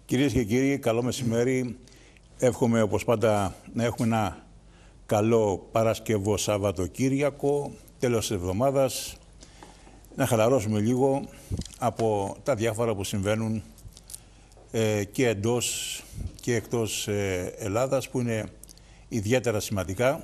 Κυρίες και κύριοι, καλό μεσημέρι. Εύχομαι όπως πάντα να έχουμε ένα καλό Παρασκευό Σαββατοκύριακο, τέλος της εβδομάδας, να χαλαρώσουμε λίγο από τα διάφορα που συμβαίνουν και εντός και εκτός Ελλάδας, που είναι ιδιαίτερα σημαντικά.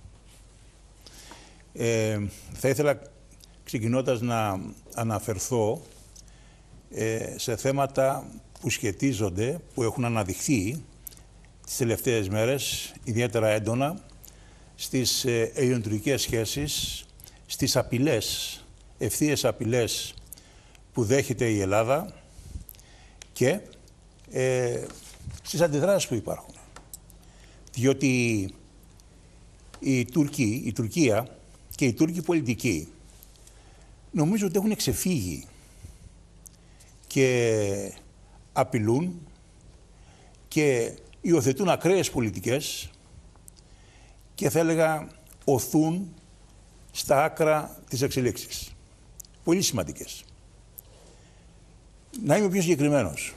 Θα ήθελα ξεκινώντας να αναφερθώ σε θέματα που σχετίζονται, που έχουν αναδειχθεί τις τελευταίες μέρες, ιδιαίτερα έντονα, στις ελληνοτουρκικές σχέσεις, στις απειλές, ευθείες απειλές που δέχεται η Ελλάδα και στις αντιδράσεις που υπάρχουν. Διότι η Τουρκία και οι Τούρκοι πολιτικοί νομίζω ότι έχουν ξεφύγει και απειλούν και υιοθετούν ακραίες πολιτικές και θα έλεγα οθούν στα άκρα της εξελίξης. Πολύ σημαντικές. Να είμαι πιο συγκεκριμένος.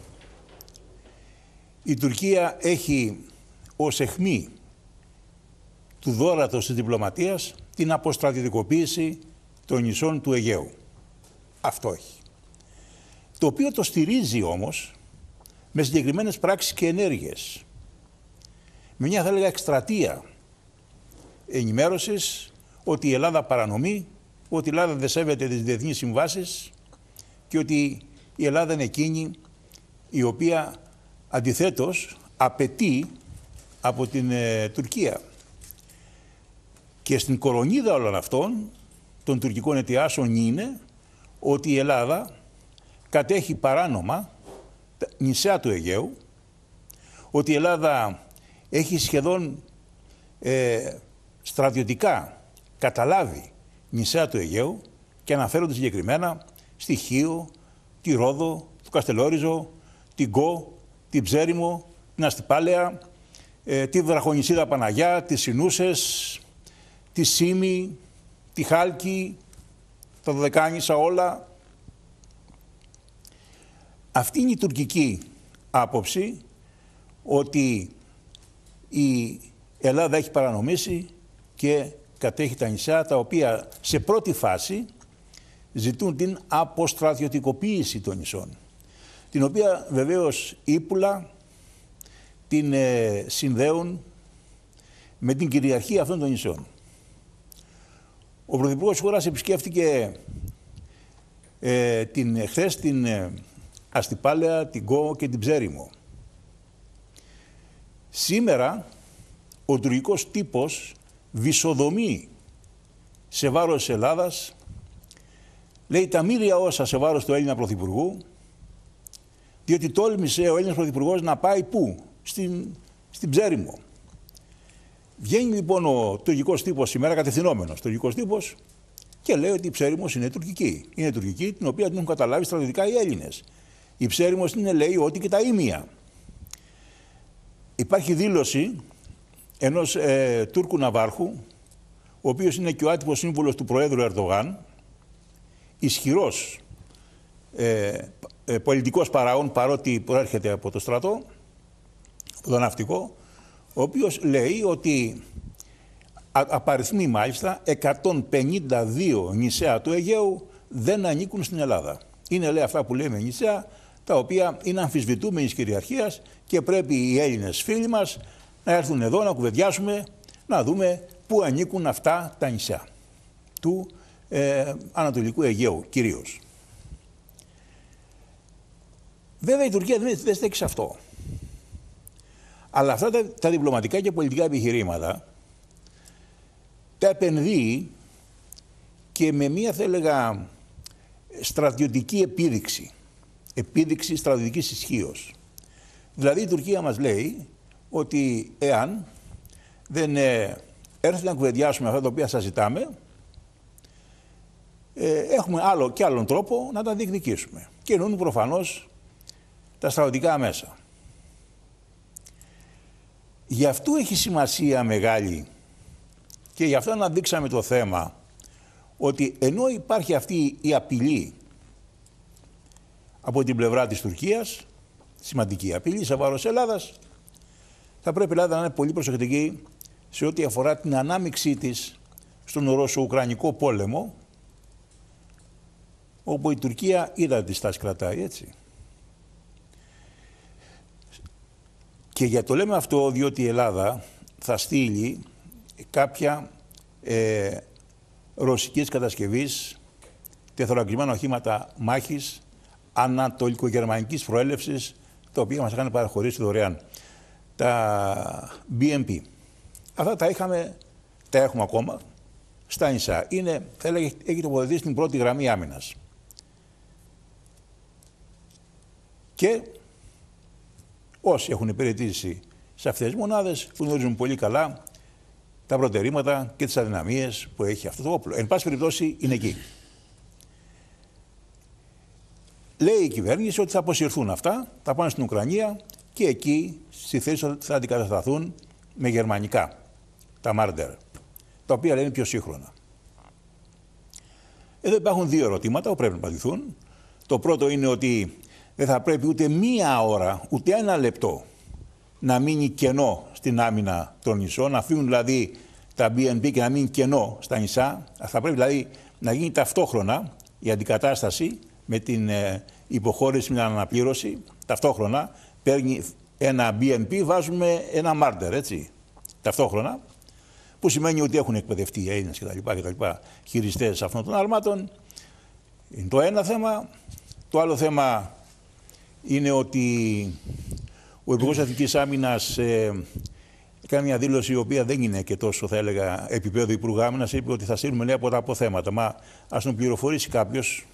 Η Τουρκία έχει ως αιχμή του δώρατος της διπλωματίας την αποστρατιωτικοποίηση των νησών του Αιγαίου. Αυτό έχει. Το οποίο το στηρίζει όμως με συγκεκριμένες πράξεις και ενέργειες. Με μια, θα έλεγα, εκστρατεία ενημέρωσης ότι η Ελλάδα παρανομεί, ότι η Ελλάδα δεν σέβεται τις διεθνείς συμβάσεις και ότι η Ελλάδα είναι εκείνη η οποία αντιθέτως απαιτεί από την Τουρκία. Και στην κορονίδα όλων αυτών των τουρκικών αιτιάσεων είναι ότι η Ελλάδα κατέχει παράνομα τα νησιά του Αιγαίου, ότι η Ελλάδα έχει σχεδόν στρατιωτικά καταλάβει νησιά του Αιγαίου και αναφέρονται συγκεκριμένα στη Χίο, τη Ρόδο, το Καστελόριζο, την Κο, την Ψέριμο, την Αστυπάλαια, τη Βραχονησίδα Παναγιά, τις Συνούσες, τη Σύμη, τη Χάλκη, τα Δωδεκάνησα όλα. Αυτή είναι η τουρκική άποψη, ότι η Ελλάδα έχει παρανομήσει και κατέχει τα νησιά, τα οποία σε πρώτη φάση ζητούν την αποστρατιωτικοποίηση των νησών, την οποία βεβαίως ύπουλα την συνδέουν με την κυριαρχία αυτών των νησών. Ο Πρωθυπουργός της χώρας επισκέφτηκε χθες την Αστυπάλαια, την Κο και την Ψέριμο. Σήμερα ο τουρκικός τύπος βυσοδομεί σε βάρος της Ελλάδας, λέει τα μοίρια όσα σε βάρος του Έλληνα Πρωθυπουργού, διότι τόλμησε ο Έλληνας Πρωθυπουργός να πάει πού? Στην Ψέριμο. Βγαίνει λοιπόν ο τουρκικός τύπος σήμερα, κατευθυνόμενος τουρκικός τύπος, και λέει ότι η Ψέριμος είναι τουρκική. Είναι τουρκική, την οποία την έχουν καταλάβει στρατιωτικά οι Έλληνες. Η Ψέριμος είναι, λέει, ότι και τα ήμια. Υπάρχει δήλωση ενός Τούρκου ναυάρχου, ο οποίος είναι και ο άτυπος σύμβουλος του Προέδρου Ερντογάν, ισχυρός πολιτικός παράγων, παρότι προέρχεται από το στρατό, από το ναυτικό, ο οποίος λέει ότι απαριθμεί μάλιστα 152 νησιά του Αιγαίου δεν ανήκουν στην Ελλάδα. Είναι, λέει, αυτά που λέμε νησιά, τα οποία είναι αμφισβητούμενης κυριαρχίας και πρέπει οι Έλληνες φίλοι μας να έρθουν εδώ να κουβεντιάσουμε, να δούμε πού ανήκουν αυτά τα νησιά του Ανατολικού Αιγαίου κυρίως. Βέβαια η Τουρκία δεν στέκει σε αυτό. Αλλά αυτά τα διπλωματικά και πολιτικά επιχειρήματα τα επενδύει και με μία, θα έλεγα, στρατιωτική επίδειξη στρατιωτικής ισχύως. Δηλαδή η Τουρκία μας λέει ότι εάν δεν έρθει να κουβεντιάσουμε αυτά τα οποία σας ζητάμε, έχουμε άλλο και άλλον τρόπο να τα διεκδικήσουμε. Και εννοούν προφανώς τα στρατιωτικά μέσα. Γι' αυτό έχει σημασία μεγάλη και γι' αυτό αναδείξαμε το θέμα ότι ενώ υπάρχει αυτή η απειλή από την πλευρά της Τουρκίας, σημαντική απειλή σε βάρος Ελλάδας. Θα πρέπει η Ελλάδα να είναι πολύ προσεκτική σε ό,τι αφορά την ανάμειξή της στον Ρώσο-Ουκρανικό πόλεμο, όπου η Τουρκία είδα τη στάση κρατάει, έτσι. Και για το λέμε αυτό διότι η Ελλάδα θα στείλει κάποια ρωσικής κατασκευής τεθωρακισμένα οχήματα μάχης ανατολικογερμανικής προέλευσης, τα οποία μας είχαν παραχωρήσει δωρεάν. Τα BMP. Αυτά τα έχουμε ακόμα στα νησιά. Θα έλεγα, έχει τοποθετηθεί στην πρώτη γραμμή άμυνας. Και όσοι έχουν υπηρετήσει σε αυτές τις μονάδες που γνωρίζουν πολύ καλά τα προτερήματα και τις αδυναμίες που έχει αυτό το όπλο. Εν πάση περιπτώσει είναι εκεί. Λέει η κυβέρνηση ότι θα αποσυρθούν αυτά, θα πάνε στην Ουκρανία και εκεί στη θέση θα αντικατασταθούν με γερμανικά, τα Μάρντερ, τα οποία λένε πιο σύγχρονα. Εδώ υπάρχουν δύο ερωτήματα που πρέπει να απαντηθούν. Το πρώτο είναι ότι δεν θα πρέπει ούτε μία ώρα, ούτε ένα λεπτό να μείνει κενό στην άμυνα των νησών, να φύγουν δηλαδή τα BNP και να μείνει κενό στα νησιά. Θα πρέπει δηλαδή να γίνει ταυτόχρονα η αντικατάσταση με την υποχώρηση, με την αναπλήρωση. Ταυτόχρονα παίρνει ένα BNP, βάζουμε ένα Marder, έτσι, ταυτόχρονα, που σημαίνει ότι έχουν εκπαιδευτεί οι Έλληνες κτλ. Χειριστές αυτών των αρμάτων. Είναι το ένα θέμα. Το άλλο θέμα είναι ότι ο Υπουργός Εθνικής Άμυνας κάνει μια δήλωση η οποία δεν είναι και τόσο, θα έλεγα, επίπεδο Υπουργού Άμυνας. Είπε ότι θα στείλουμε νέα από τα αποθέματα. Μα ας τον πληροφορήσει κάποιος,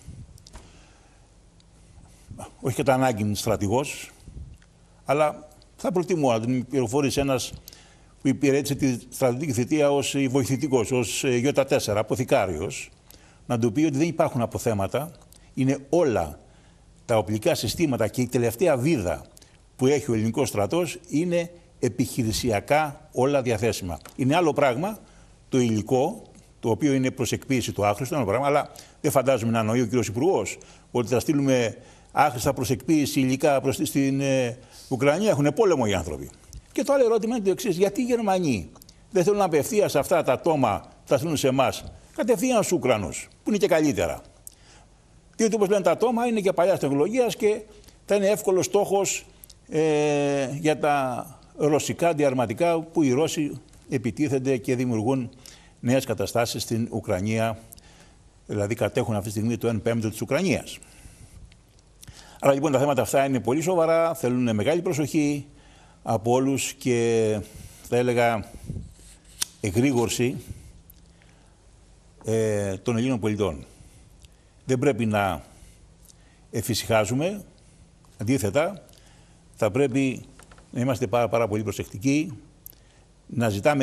όχι κατά ανάγκη στρατηγός, αλλά θα προτιμώ να τον πληροφορήσει ένας που υπηρέτησε τη στρατιωτική θητεία ως βοηθητικός, ως Ι4, αποθηκάριος, να του πει ότι δεν υπάρχουν αποθέματα, είναι όλα τα οπλικά συστήματα και η τελευταία βίδα που έχει ο ελληνικός στρατός είναι επιχειρησιακά όλα διαθέσιμα. Είναι άλλο πράγμα το υλικό, το οποίο είναι προς εκποίηση του άχρηστου, άλλο πράγμα, αλλά δεν φαντάζομαι να εννοεί ο κ. Υπουργός ότι θα στείλουμε άχρηστα προς εκποίηση υλικά προς στην Ουκρανία. Έχουν πόλεμο οι άνθρωποι. Και το άλλο ερώτημα είναι το εξής: γιατί οι Γερμανοί δεν θέλουν απευθείας αυτά τα τόμα που θα στείλουν σε εμάς, κατευθείαν στους Ουκρανούς, που είναι και καλύτερα? Διότι όπως λένε τα τόμα είναι και παλιάς τεχνολογίας και θα είναι εύκολος στόχος για τα ρωσικά αντιαρματικά που οι Ρώσοι επιτίθενται και δημιουργούν νέες καταστάσεις στην Ουκρανία, δηλαδή κατέχουν αυτή τη στιγμή το 1/5 της Ουκρανίας. Άρα λοιπόν τα θέματα αυτά είναι πολύ σοβαρά, θέλουν μεγάλη προσοχή από όλους και θα έλεγα εγρήγορση των Ελλήνων πολιτών. Δεν πρέπει να εφησυχάζουμε, αντίθετα θα πρέπει να είμαστε πάρα πολύ προσεκτικοί, να ζητάμε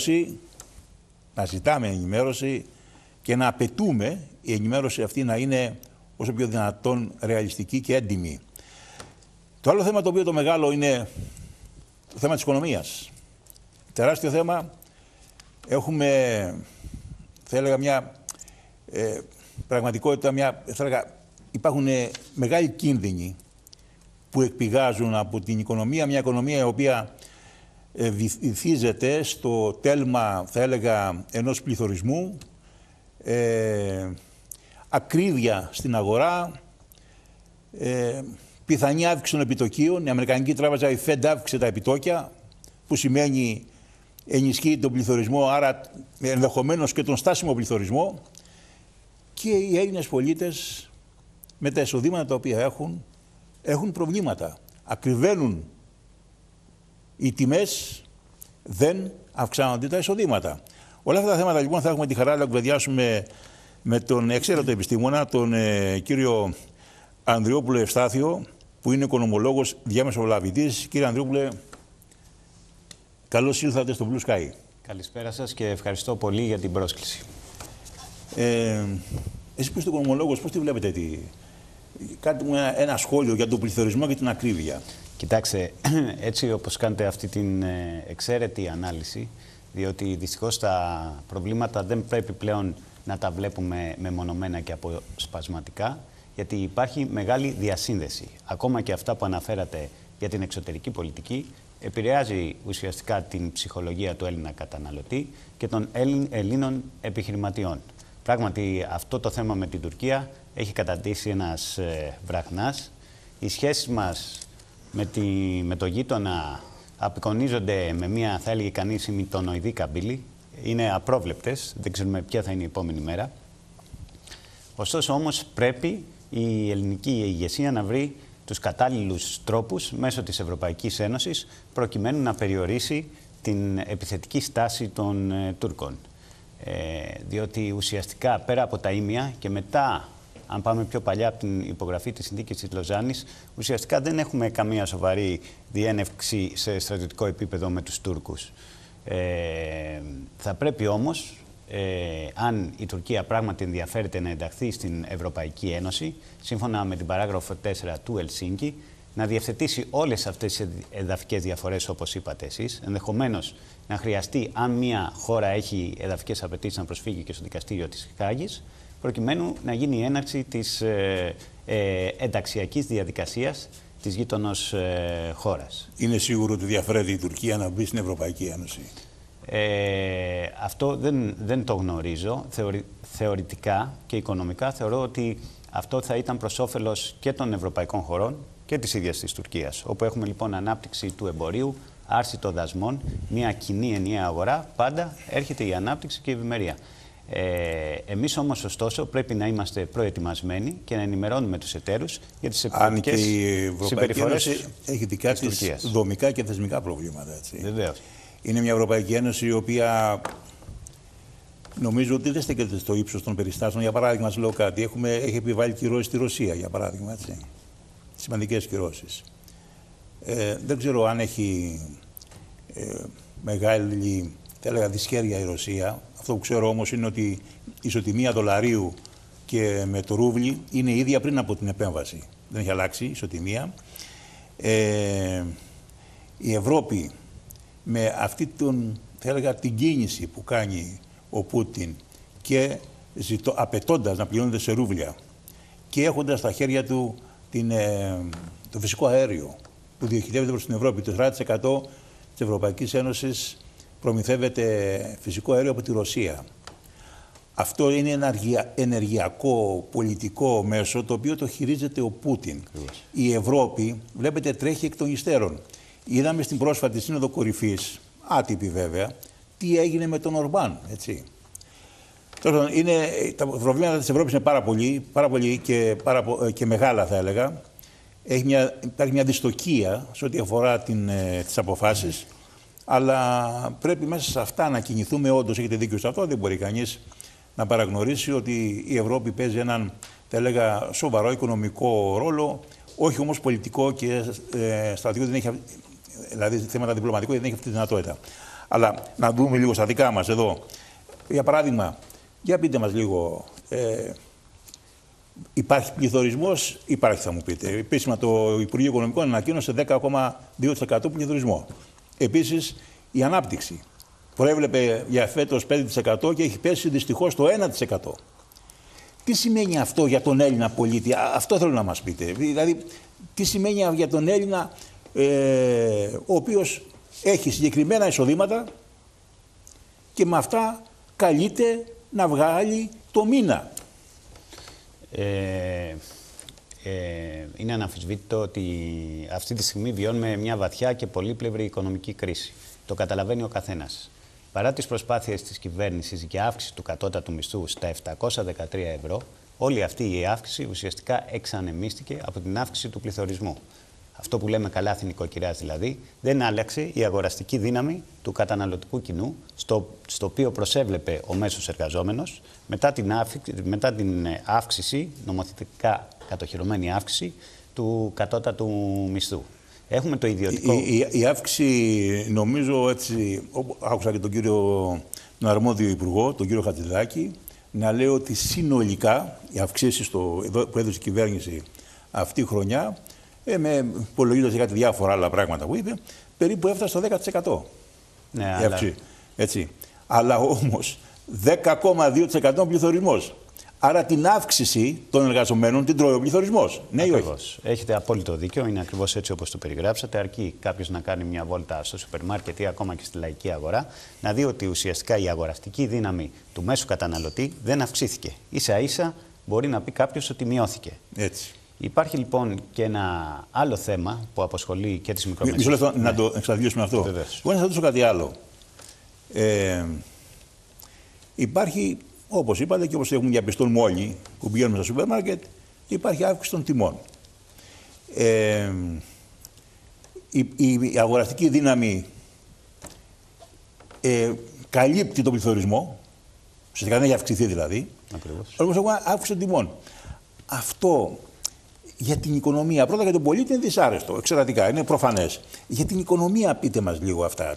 ενημέρωση και να απαιτούμε η ενημέρωση αυτή να είναι όσο πιο δυνατόν ρεαλιστική και έντιμη. Το άλλο θέμα το οποίο το μεγάλο είναι το θέμα της οικονομίας. Τεράστιο θέμα. Έχουμε, θα έλεγα, μια πραγματικότητα, θα έλεγα, υπάρχουν μεγάλοι κίνδυνοι που εκπηγάζουν από την οικονομία, μια οικονομία η οποία βυθίζεται στο τέλμα, θα έλεγα, ενός πληθωρισμού, ακρίβεια στην αγορά, πιθανή αύξηση των επιτοκίων. Η Αμερικανική Τράπεζα, η Fed, αύξησε τα επιτόκια, που σημαίνει ενισχύει τον πληθωρισμό, άρα ενδεχομένως και τον στάσιμο πληθωρισμό. Και οι Έλληνες πολίτες με τα εισοδήματα τα οποία έχουν προβλήματα. Ακριβένουν οι τιμές, δεν αυξάνονται τα εισοδήματα. Όλα αυτά τα θέματα λοιπόν θα έχουμε τη χαρά να κουβεντιάσουμε με τον εξαίρετο επιστήμονα, τον κύριο Ανδριόπουλο Ευστάθιο, που είναι οικονομολόγος, διαμεσολαβητής. Κύριε Ανδριόπουλε, καλώς ήλθατε στο Blue Sky. Καλησπέρα σας και ευχαριστώ πολύ για την πρόσκληση. Εσείς που είστε οικονομολόγος, πώς τη βλέπετε κάντε μου ένα σχόλιο για τον πληθωρισμό και την ακρίβεια. Κοιτάξτε, έτσι όπως κάνετε αυτή την εξαίρετη ανάλυση, διότι δυστυχώς τα προβλήματα δεν πρέπει πλέον να τα βλέπουμε μεμονωμένα και αποσπασματικά. γιατί υπάρχει μεγάλη διασύνδεση. Ακόμα και αυτά που αναφέρατε για την εξωτερική πολιτική επηρεάζει ουσιαστικά την ψυχολογία του Έλληνα καταναλωτή και των Ελλήνων επιχειρηματιών. Πράγματι, αυτό το θέμα με την Τουρκία έχει καταντήσει ένας βραχνάς. Οι σχέσεις μας με το γείτονα απεικονίζονται με μια, θα έλεγε κανείς, ημιτονοειδή καμπύλη. Είναι απρόβλεπτες, δεν ξέρουμε ποια θα είναι η επόμενη μέρα. Ωστόσο όμως πρέπει η ελληνική ηγεσία να βρει τους κατάλληλους τρόπους μέσω της Ευρωπαϊκής Ένωσης προκειμένου να περιορίσει την επιθετική στάση των Τούρκων. Διότι ουσιαστικά πέρα από τα ήμια και μετά, αν πάμε πιο παλιά από την υπογραφή της συνθήκης της Λοζάνης, ουσιαστικά δεν έχουμε καμία σοβαρή διένευξη σε στρατιωτικό επίπεδο με τους Τούρκους. Θα πρέπει όμως, αν η Τουρκία πράγματι ενδιαφέρεται να ενταχθεί στην Ευρωπαϊκή Ένωση, σύμφωνα με την παράγραφο 4 του Ελσίνκη, να διευθετήσει όλες αυτές τις εδαφικές διαφορές, όπως είπατε εσείς, ενδεχομένως να χρειαστεί, αν μια χώρα έχει εδαφικές απαιτήσεις, να προσφύγει και στο δικαστήριο της Χάγης, προκειμένου να γίνει η έναρξη της ενταξιακής διαδικασίας της γείτονος χώρας. Είναι σίγουρο ότι διαφέρεται η Τουρκία να μπει στην Ευρωπαϊκή Ένωση? Αυτό δεν το γνωρίζω. Θεωρητικά και οικονομικά θεωρώ ότι αυτό θα ήταν προς όφελος και των ευρωπαϊκών χωρών και της ίδιας της Τουρκίας. Όπου έχουμε λοιπόν ανάπτυξη του εμπορίου, άρση των δασμών, μια κοινή ενιαία αγορά, πάντα έρχεται η ανάπτυξη και η ευημερία. Εμείς όμως ωστόσο πρέπει να είμαστε προετοιμασμένοι και να ενημερώνουμε τους εταίρους για τις επιθετικές συμπεριφορές της Τουρκίας. Έχει δικά της δομικά και θεσμικά προβλήματα. Έτσι. Βεβαίως. Είναι μια Ευρωπαϊκή Ένωση η οποία νομίζω ότι δεν στέκεται στο ύψος των περιστάσεων. Για παράδειγμα, σας λέω κάτι, έχει επιβάλει κυρώσεις στη Ρωσία, για παράδειγμα. Έτσι. Σημαντικές κυρώσεις. Δεν ξέρω αν έχει μεγάλη, θα έλεγα, δυσχέρεια η Ρωσία. Αυτό που ξέρω όμως είναι ότι η ισοτιμία δολαρίου και με το ρούβλι είναι ίδια πριν από την επέμβαση. Δεν έχει αλλάξει η ισοτιμία. Η Ευρώπη με αυτή θα έλεγα, την κίνηση που κάνει ο Πούτιν και απαιτώντας να πληρώνεται σε ρούβλια και έχοντας στα χέρια του το φυσικό αέριο που διοχετεύεται προς την Ευρώπη, το 40% της Ευρωπαϊκής Ένωσης προμηθεύεται φυσικό αέριο από τη Ρωσία. Αυτό είναι ένα ενεργειακό πολιτικό μέσο το οποίο το χειρίζεται ο Πούτιν. Η Ευρώπη, βλέπετε, τρέχει εκ των υστέρων. Είδαμε στην πρόσφατη σύνοδο κορυφής, άτυπη βέβαια, τι έγινε με τον Ορμπάν, έτσι. Τα προβλήματα της Ευρώπης είναι πάρα πολύ και μεγάλα, θα έλεγα. Υπάρχει μια δυστοκία σε ό,τι αφορά τις αποφάσεις, αλλά πρέπει μέσα σε αυτά να κινηθούμε όντως. Έχετε δίκιο σε αυτό, δεν μπορεί κανείς να παραγνωρίσει ότι η Ευρώπη παίζει έναν, θα έλεγα, σοβαρό οικονομικό ρόλο, όχι όμως πολιτικό και στρατιωτικό, δηλαδή θέματα διπλωματικό δεν έχει αυτή τη δυνατότητα. Αλλά να δούμε λίγο στα δικά μας εδώ. Για παράδειγμα, για πείτε μας λίγο, υπάρχει πληθωρισμός? Υπάρχει, θα μου πείτε. Επίσημα το Υπουργείο Οικονομικών ανακοίνωσε 10,2% πληθωρισμό. Επίσης, η ανάπτυξη προέβλεπε για φέτος 5% και έχει πέσει δυστυχώς το 1%. Τι σημαίνει αυτό για τον Έλληνα πολίτη? Αυτό θέλω να μας πείτε. Δηλαδή, τι σημαίνει για τον Έλληνα ο οποίος έχει συγκεκριμένα εισοδήματα και με αυτά καλείται να βγάλει το μήνα? Είναι αναμφισβήτητο ότι αυτή τη στιγμή βιώνουμε μια βαθιά και πολύπλευρη οικονομική κρίση. Το καταλαβαίνει ο καθένας. Παρά τις προσπάθειες της κυβέρνησης για αύξηση του κατώτατου μισθού στα 713 ευρώ, όλη αυτή η αύξηση ουσιαστικά εξανεμίστηκε από την αύξηση του πληθωρισμού. Αυτό που λέμε καλά νοικοκυράς δηλαδή, δεν άλλαξε η αγοραστική δύναμη του καταναλωτικού κοινού, στο οποίο προσέβλεπε ο μέσος εργαζόμενος μετά την αύξηση, νομοθετικά κατοχυρωμένη αύξηση του κατώτατου μισθού. Έχουμε το ιδιωτικό... Η αύξηση, νομίζω, έτσι, άκουσα και τον αρμόδιο υπουργό, τον κύριο Χατζηδάκη, να λέει ότι συνολικά οι αυξήσεις που έδωσε η κυβέρνηση αυτή η χρονιά, υπολογίζοντας κάτι διάφορα άλλα πράγματα που είπε, περίπου έφτασε στο 10%. Ναι, έτσι. Αλλά όμως 10,2% πληθωρισμός. Άρα την αύξηση των εργαζομένων την τρώει ο πληθωρισμός. Ναι ή όχι? Έχετε απόλυτο δίκιο. Είναι ακριβώς έτσι όπως το περιγράψατε. Αρκεί κάποιος να κάνει μια βόλτα στο σούπερ μάρκετ ή ακόμα και στη λαϊκή αγορά, να δει ότι ουσιαστικά η αγοραστική δύναμη του μέσου καταναλωτή δεν αυξήθηκε. Ίσα-ίσα μπορεί να πει κάποιος ότι μειώθηκε. Έτσι. Υπάρχει λοιπόν και ένα άλλο θέμα που απασχολεί και τις μικρομεσαίες. Μισό λεπτό να το εξαντλήσουμε αυτό. Βεβαίως. Εγώ να σας ρωτήσω κάτι άλλο. Υπάρχει, όπως είπατε και όπως έχουν διαπιστώνουμε όλοι που πηγαίνουμε στα σούπερ μάρκετ, υπάρχει αύξηση των τιμών. Η αγοραστική δύναμη καλύπτει τον πληθωρισμό, ουσιαστικά δεν έχει αυξηθεί δηλαδή, όμως έχουμε αύξηση των τιμών. Αυτό για την οικονομία, πρώτα για τον πολίτη είναι δυσάρεστο, εξαιρετικά, είναι προφανές. Για την οικονομία πείτε μας λίγο αυτά.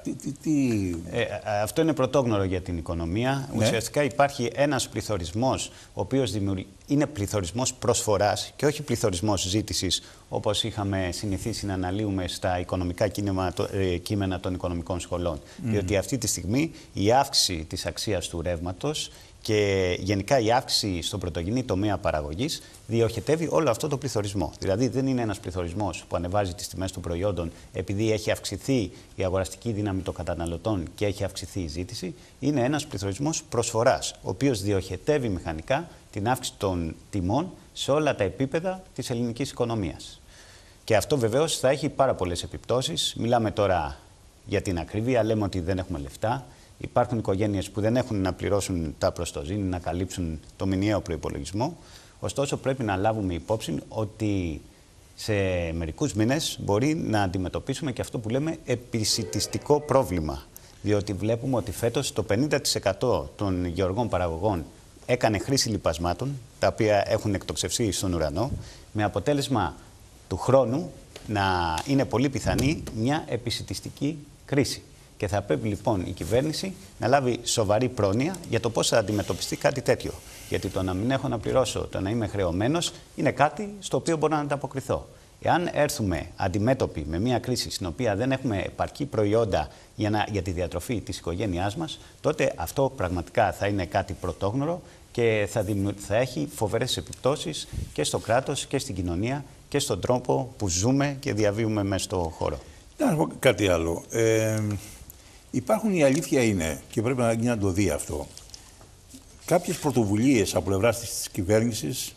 Αυτό είναι πρωτόγνωρο για την οικονομία. Ναι. Ουσιαστικά υπάρχει ένας πληθωρισμός, ο οποίος είναι πληθωρισμός προσφοράς και όχι πληθωρισμός ζήτησης, όπως είχαμε συνηθίσει να αναλύουμε στα οικονομικά κείμενα των οικονομικών σχολών. Διότι αυτή τη στιγμή η αύξηση της αξίας του ρεύματος και γενικά η αύξηση στον πρωτογενή τομέα παραγωγής διοχετεύει όλο αυτό το πληθωρισμό. Δηλαδή δεν είναι ένας πληθωρισμός που ανεβάζει τις τιμές των προϊόντων επειδή έχει αυξηθεί η αγοραστική δύναμη των καταναλωτών και έχει αυξηθεί η ζήτηση. Είναι ένας πληθωρισμός προσφοράς, ο οποίος διοχετεύει μηχανικά την αύξηση των τιμών σε όλα τα επίπεδα της ελληνικής οικονομίας. Και αυτό βεβαίως θα έχει πάρα πολλές επιπτώσεις. Μιλάμε τώρα για την ακρίβεια, λέμε ότι δεν έχουμε λεφτά. Υπάρχουν οικογένειες που δεν έχουν να πληρώσουν τα προστοζήν, να καλύψουν το μηνιαίο προϋπολογισμό. Ωστόσο, πρέπει να λάβουμε υπόψη ότι σε μερικούς μήνες μπορεί να αντιμετωπίσουμε και αυτό που λέμε επισιτιστικό πρόβλημα. Διότι βλέπουμε ότι φέτος το 50% των γεωργών παραγωγών έκανε χρήση λιπασμάτων, τα οποία έχουν εκτοξευθεί στον ουρανό, με αποτέλεσμα του χρόνου να είναι πολύ πιθανή μια επισιτιστική κρίση. Και θα πρέπει λοιπόν η κυβέρνηση να λάβει σοβαρή πρόνοια για το πώς θα αντιμετωπιστεί κάτι τέτοιο. Γιατί το να μην έχω να πληρώσω, το να είμαι χρεωμένος, είναι κάτι στο οποίο μπορώ να ανταποκριθώ. Εάν έρθουμε αντιμέτωποι με μια κρίση στην οποία δεν έχουμε επαρκή προϊόντα για τη διατροφή της οικογένειάς μας, τότε αυτό πραγματικά θα είναι κάτι πρωτόγνωρο και θα έχει φοβερές επιπτώσεις και στο κράτος και στην κοινωνία και στον τρόπο που ζούμε και διαβίουμε μέσα στο χώρο. Να πω κάτι άλλο. Υπάρχουν, η αλήθεια είναι, και πρέπει να το δει αυτό, κάποιες πρωτοβουλίες από πλευράς της κυβέρνησης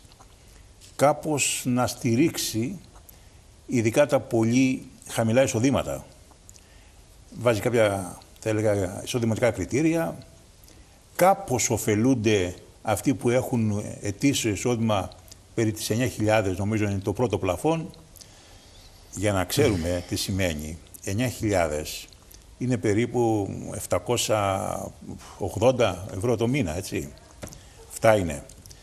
κάπως να στηρίξει ειδικά τα πολύ χαμηλά εισοδήματα. Βάζει κάποια, θα έλεγα, εισοδηματικά κριτήρια. Κάπως ωφελούνται αυτοί που έχουν ετήσιο εισόδημα περί τις 9.000, νομίζω είναι το πρώτο πλαφόν. Για να ξέρουμε τι σημαίνει, 9.000 είναι περίπου 780 ευρώ το μήνα, έτσι. Αυτά είναι.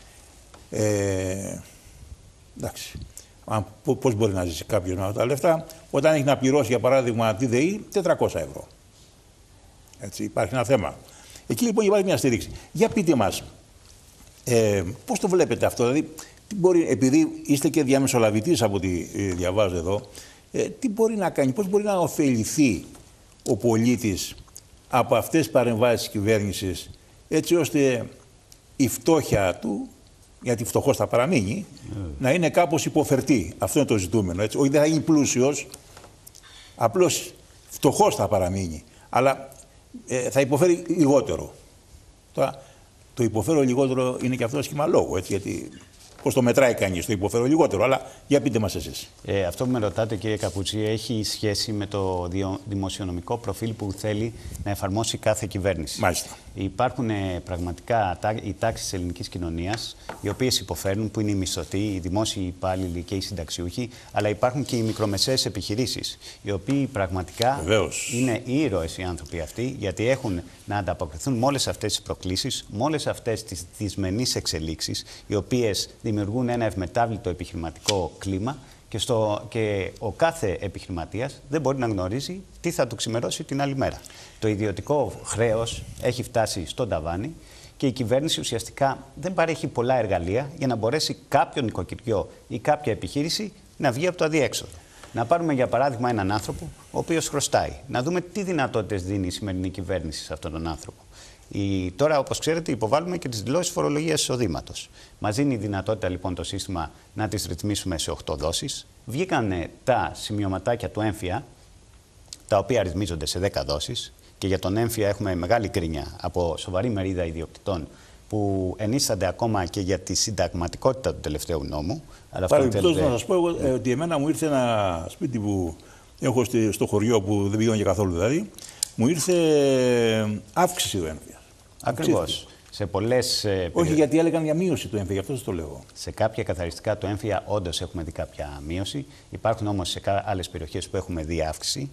Εντάξει. Πώς μπορεί να ζήσει κάποιος με αυτά τα λεφτά, όταν έχει να πληρώσει, για παράδειγμα, τη ΔΕΗ, 400 ευρώ. Έτσι, υπάρχει ένα θέμα. Εκεί λοιπόν υπάρχει μια στήριξη. Για πείτε μας, πώς το βλέπετε αυτό, δηλαδή, τι μπορεί, επειδή είστε και διαμεσολαβητής από ό,τι διαβάζω εδώ, τι μπορεί να κάνει, πώς μπορεί να ωφεληθεί ο πολίτης από αυτές τις παρεμβάσεις της κυβέρνησης, έτσι ώστε η φτώχεια του, γιατί φτωχός θα παραμείνει, να είναι κάπως υποφερτή. Αυτό είναι το ζητούμενο. Έτσι. Όχι, δεν θα γίνει πλούσιος, απλώς φτωχός θα παραμείνει, αλλά θα υποφέρει λιγότερο. Τώρα, το υποφέρω λιγότερο είναι και αυτό σχήμα λόγου, έτσι, γιατί πώς το μετράει κανείς, το υποφέρω λιγότερο, αλλά για πείτε μας εσείς. Αυτό που με ρωτάτε, κύριε Καπούτσι, έχει σχέση με το δημοσιονομικό προφίλ που θέλει να εφαρμόσει κάθε κυβέρνηση. Μάλιστα. Υπάρχουν πραγματικά οι τάξεις της ελληνικής κοινωνίας, οι οποίες υποφέρουν, που είναι οι μισθωτοί, οι δημόσιοι υπάλληλοι και οι συνταξιούχοι, αλλά υπάρχουν και οι μικρομεσαίες επιχειρήσεις, οι οποίοι πραγματικά είναι ήρωες οι άνθρωποι αυτοί, γιατί έχουν να ανταποκριθούν με όλες αυτές τις προκλήσεις, με όλες αυτές τις δυσμενείς εξελίξεις, οι οποίες δημιουργούν ένα ευμετάβλητο επιχειρηματικό κλίμα και ο κάθε επιχειρηματίας δεν μπορεί να γνωρίζει τι θα του ξημερώσει την άλλη μέρα. Το ιδιωτικό χρέος έχει φτάσει στον ταβάνι και η κυβέρνηση ουσιαστικά δεν παρέχει πολλά εργαλεία για να μπορέσει κάποιο νοικοκυριό ή κάποια επιχείρηση να βγει από το αδιέξοδο. Να πάρουμε για παράδειγμα έναν άνθρωπο ο οποίος χρωστάει. Να δούμε τι δυνατότητες δίνει η σημερινή κυβέρνηση σε αυτόν τον άνθρωπο. Τώρα, όπως ξέρετε, υποβάλλουμε και τις δηλώσεις φορολογίας εισοδήματος. Μας δίνει η δυνατότητα λοιπόν το σύστημα να τις ρυθμίσουμε σε 8 δόσεις. Βγήκαν τα σημειωματάκια του έμφυα, τα οποία ρυθμίζονται σε 10 δόσεις. Και για τον έμφυα έχουμε μεγάλη κρίνια από σοβαρή μερίδα ιδιοκτητών που ενίστανται ακόμα και για τη συνταγματικότητα του τελευταίου νόμου. Παρεμπιπτόντως να σας πω ότι εμένα μου ήρθε ένα σπίτι που έχω στο χωριό που δεν πήγαινε και καθόλου δηλαδή, μου ήρθε αύξηση του έμφυα. Ακριβώς. Σε πολλές, όχι, γιατί έλεγαν για μείωση του έμφυα, γι' αυτό σας το λέω. Σε κάποια καθαριστικά του έμφυα όντως έχουμε δει κάποια μείωση. Υπάρχουν όμως σε άλλες περιοχές που έχουμε δει αύξηση.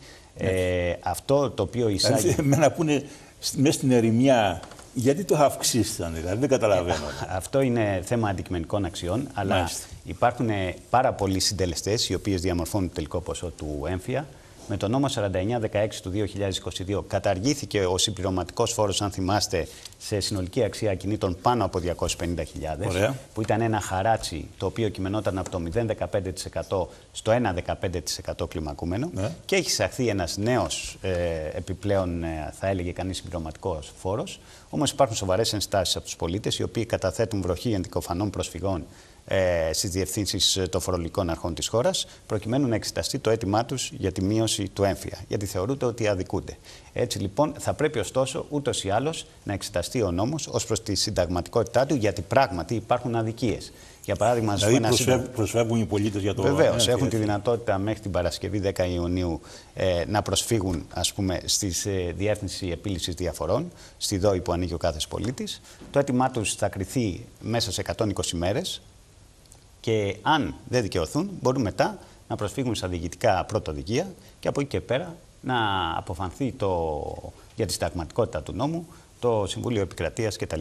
Αυτό το οποίο εισάγει. Εμένα που είναι μέσα στην ερημιά, γιατί το αυξήσανε, δηλαδή δεν καταλαβαίνω. Αυτό είναι θέμα αντικειμενικών αξιών, αλλά μάλιστα, υπάρχουν πάρα πολλοί συντελεστές οι οποίες διαμορφώνουν το τελικό ποσό του έμφυα. Με το νόμο 4916 του 2022 καταργήθηκε ο συμπληρωματικός φόρος, αν θυμάστε, σε συνολική αξία ακινήτων πάνω από 250.000, που ήταν ένα χαράτσι το οποίο κειμενόταν από το 0,15% στο 1,15% κλιμακούμενο, και έχει εισαχθεί ένας νέος επιπλέον, θα έλεγε κανείς, συμπληρωματικός φόρος. Όμως υπάρχουν σοβαρές ενστάσεις από τους πολίτες, οι οποίοι καταθέτουν βροχή ενδικοφανών προσφυγών στις διευθύνσεις των φορολογικών αρχών της χώρας, προκειμένου να εξεταστεί το αίτημά τους για τη μείωση του έμφυα, γιατί θεωρούνται ότι αδικούνται. Έτσι λοιπόν θα πρέπει ωστόσο ούτως ή άλλως να εξεταστεί ο νόμος ως προς τη συνταγματικότητά του, γιατί πράγματι υπάρχουν αδικίες. Για παράδειγμα, δηλαδή προσφεύγουν οι πολίτες για το... Βεβαίως, έχουν τη δυνατότητα μέχρι την Παρασκευή 10 Ιουνίου να προσφύγουν, ας πούμε, στις Διεύθυνση Επίλυσης Διαφορών, στη ΔΟΗ που ανοίγει ο κάθε πολίτης. Το αίτημά τους θα κριθεί μέσα σε 120 μέρες. Και αν δεν δικαιωθούν, μπορούν μετά να προσφύγουν στα διοικητικά πρωτοδικεία και από εκεί και πέρα να αποφανθεί για τη συνταγματικότητα του νόμου το Συμβούλιο Επικρατείας κτλ.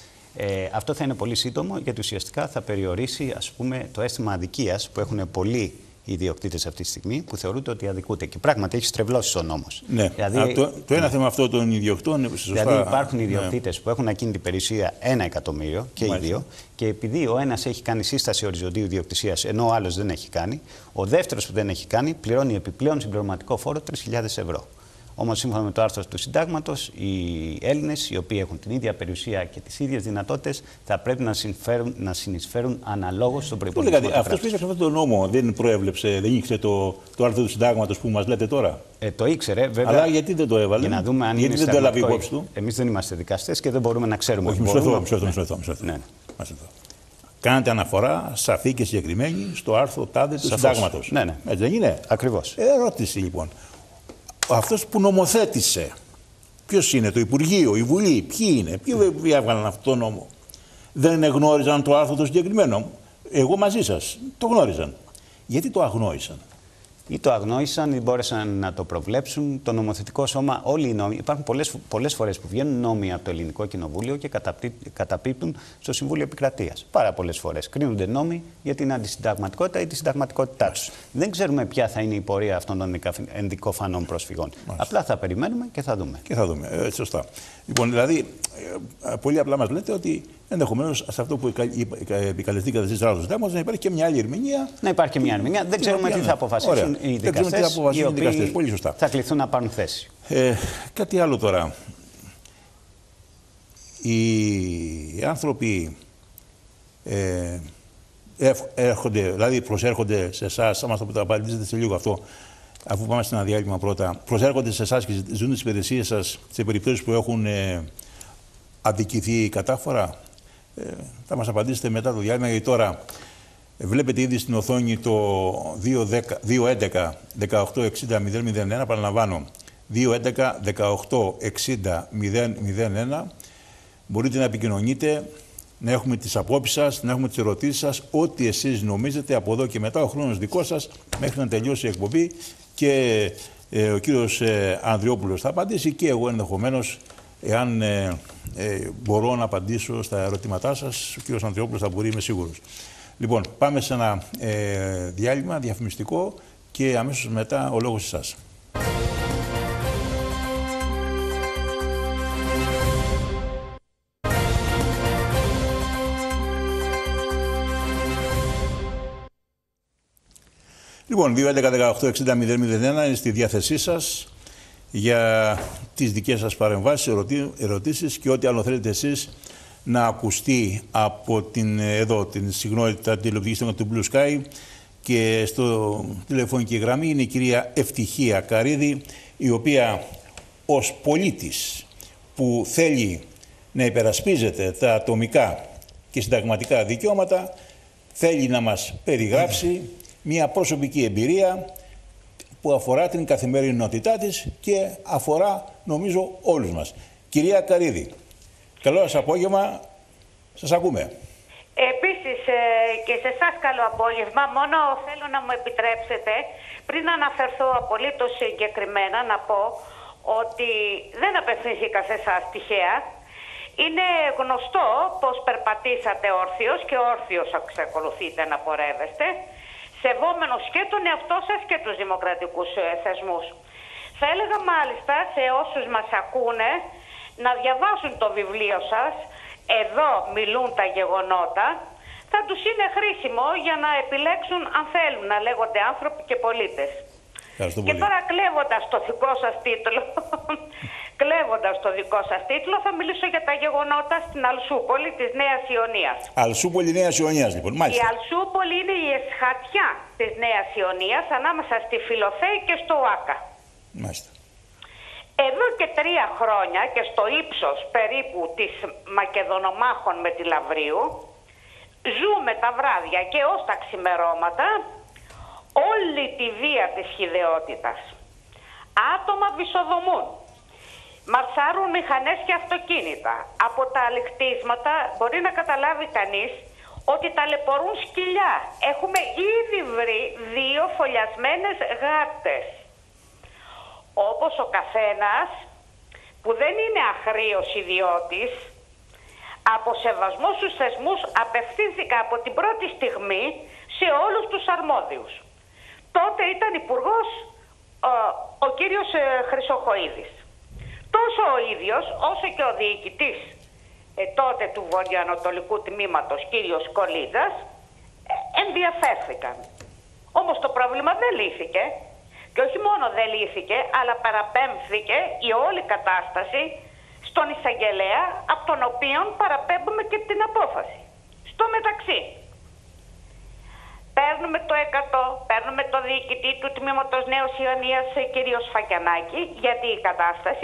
Αυτό θα είναι πολύ σύντομο, γιατί ουσιαστικά θα περιορίσει, ας πούμε, το αίσθημα αδικίας που έχουν πολλοί οι ιδιοκτήτες αυτή τη στιγμή, που θεωρούνται ότι αδικούνται. Και πράγματι έχει στρεβλώσει ο νόμος. Ναι. Δηλαδή, το ένα θέμα αυτό των ιδιοκτών. Σωστά. Δηλαδή υπάρχουν ιδιοκτήτες που έχουν ακίνητη περιουσία 1 εκατομμύριο και οι δύο, και επειδή ο ένας έχει κάνει σύσταση οριζοντίου ιδιοκτησίας ενώ ο άλλος δεν έχει κάνει, ο δεύτερος που δεν έχει κάνει πληρώνει επιπλέον συμπληρωματικό φόρο 3.000 ευρώ. Όμως, σύμφωνα με το άρθρο του Συντάγματος, οι Έλληνες, οι οποίοι έχουν την ίδια περιουσία και τις ίδιες δυνατότητες, θα πρέπει να συνεισφέρουν αναλόγως στον προϋπολογισμό. Αυτός που είχε αυτό το νόμο δεν προέβλεψε, δεν ήξερε το άρθρο του Συντάγματος που μας λέτε τώρα? Το ήξερε, βέβαια. Αλλά γιατί δεν το έβαλε? Για να δούμε αν γιατί είναι δεν το έλαβε υπόψη του? Εμείς δεν είμαστε δικαστές και δεν μπορούμε να ξέρουμε. Όχι, μισό. Κάνετε αναφορά σαφή και συγκεκριμένη στο άρθρο τάδε του Συντάγματος. Ναι. Έτσι δεν είναι? Ακριβώς. Ερώτηση λοιπόν. Αυτός που νομοθέτησε, ποιος είναι? Το Υπουργείο, η Βουλή, ποιοι είναι? Ποιοι έβγαλαν αυτό το νόμο? Δεν γνώριζαν το άρθρο το συγκεκριμένο? Εγώ μαζί σας το γνώριζαν. Γιατί το αγνόησαν? Ή το αγνόησαν ή μπόρεσαν να το προβλέψουν. Το νομοθετικό σώμα, όλοι οι νόμοι, υπάρχουν πολλές φορές που βγαίνουν νόμοι από το Ελληνικό Κοινοβούλιο και καταπίπτουν στο Συμβούλιο Επικρατείας. Πάρα πολλές φορές κρίνονται νόμοι για την αντισυνταγματικότητα ή τη συνταγματικότητά τους. Δεν ξέρουμε ποια θα είναι η πορεία αυτών των ενδικοφανών προσφυγών. Απλά θα περιμένουμε και θα δούμε. Σωστά. Λοιπόν, δηλαδή, πολύ απλά μας λέτε ότι ενδεχομένως σε αυτό που επικαλεστήκατε εσείς στο Συντάγματος να υπάρχει και μια άλλη ερμηνεία. Να υπάρχει και μια ερμηνεία. Δεν ξέρουμε τι θα αποφασίσουν οι δικαστές, οι οποίοι πολύ σωστά θα κληθούν να πάρουν θέση. Κάτι άλλο τώρα. Οι άνθρωποι δηλαδή προσέρχονται σε εσάς, θα μας το απαντήσετε σε λίγο αυτό, αφού πάμε στην διάλειμμα πρώτα, προσέρχονται σε εσάς και ζουν τις υπηρεσίες σας σε περιπτώσεις που έχουν αδικηθεί κατάφορα? Θα μας απαντήσετε μετά το διάλειμμα, γιατί τώρα βλέπετε ήδη στην οθόνη το 211 18 60 001, παραλαμβάνω, 211 18 60 001. Μπορείτε να επικοινωνείτε, να έχουμε τις απόψεις σας, να έχουμε τις ερωτήσεις σας, ό,τι εσείς νομίζετε. Από εδώ και μετά ο χρόνος δικός σας μέχρι να τελειώσει η εκπομπή, και ο κύριος Ανδριόπουλος θα απαντήσει, και εγώ ενδεχομένως, εάν μπορώ να απαντήσω στα ερωτήματά σας, ο κύριος Ανδριόπουλος θα μπορεί, είμαι σίγουρος. Λοιπόν, πάμε σε ένα διάλειμμα διαφημιστικό και αμέσως μετά ο λόγος εσάς. Λοιπόν, 211 18 60 001 είναι στη διάθεσή σας. για τις δικές σας παρεμβάσεις, ερωτήσεις και ό,τι άλλο θέλετε εσείς να ακουστεί από την συχνότητα τηλεοπτική στενότητα του Blue Sky και στο τηλεφωνική γραμμή είναι η κυρία Ευτυχία Καρίδη, η οποία ως πολίτης που θέλει να υπερασπίζεται τα ατομικά και συνταγματικά δικαιώματα θέλει να μας περιγράψει μια προσωπική εμπειρία που αφορά την καθημερινότητά της και αφορά, νομίζω, όλους μας. Κυρία Καρίδη, καλό σας απόγευμα, σας ακούμε. Επίσης και σε εσάς καλό απόγευμα, μόνο θέλω να μου επιτρέψετε, πριν αναφερθώ απολύτως συγκεκριμένα, να πω ότι δεν απευθύνθηκα σε εσάς τυχαία. Είναι γνωστό πως περπατήσατε όρθιος και όρθιος εξακολουθείτε να πορεύεστε, σεβόμενος και τον εαυτό σας και τους δημοκρατικούς θεσμούς. Θα έλεγα μάλιστα σε όσους μας ακούνε να διαβάσουν το βιβλίο σας «Εδώ μιλούν τα γεγονότα». Θα τους είναι χρήσιμο για να επιλέξουν αν θέλουν να λέγονται άνθρωποι και πολίτες. Και τώρα κλέβοντας το δικό σας τίτλο, θα μιλήσω για τα γεγονότα στην Αλσούπολη της Νέας Ιωνίας. Αλσούπολη Νέας Ιωνίας, λοιπόν. Μάλιστα. Η Αλσούπολη είναι η εσχατιά της Νέας Ιωνίας ανάμεσα στη Φιλοθέη και στο Άκα. Μάλιστα. Εδώ και 3 χρόνια και στο ύψος περίπου της Μακεδονομάχων με τη Λαυρίου, ζούμε τα βράδια και ως τα ξημερώματα όλη τη βία της χυδαιότητας. Άτομα βυσοδομούν, μαρσάρουν μηχανές και αυτοκίνητα. Από τα αλικτίσματα μπορεί να καταλάβει κανείς ότι ταλαιπωρούν σκυλιά. Έχουμε ήδη βρει 2 φωλιασμένες γάτες. Όπως ο καθένας που δεν είναι αχρήος ιδιώτης, από σεβασμό στους θεσμούς απευθύνθηκα από την πρώτη στιγμή σε όλους τους αρμόδιους. Τότε ήταν υπουργός ο κύριος Χρυσοχοΐδης. Τόσο ο ίδιος όσο και ο διοικητής τότε του βορειοανατολικού τμήματος κύριος Κολίδας ενδιαφέρθηκαν. Όμως το πρόβλημα δεν λύθηκε. Και όχι μόνο δεν λύθηκε, αλλά παραπέμφθηκε η όλη κατάσταση στον εισαγγελέα, από τον οποίο παραπέμπουμε και την απόφαση. Στο μεταξύ, παίρνουμε το 100, παίρνουμε το διοικητή του Τμήματος Νέος Ιωνίας, κύριο Σφακιανάκη, γιατί η κατάσταση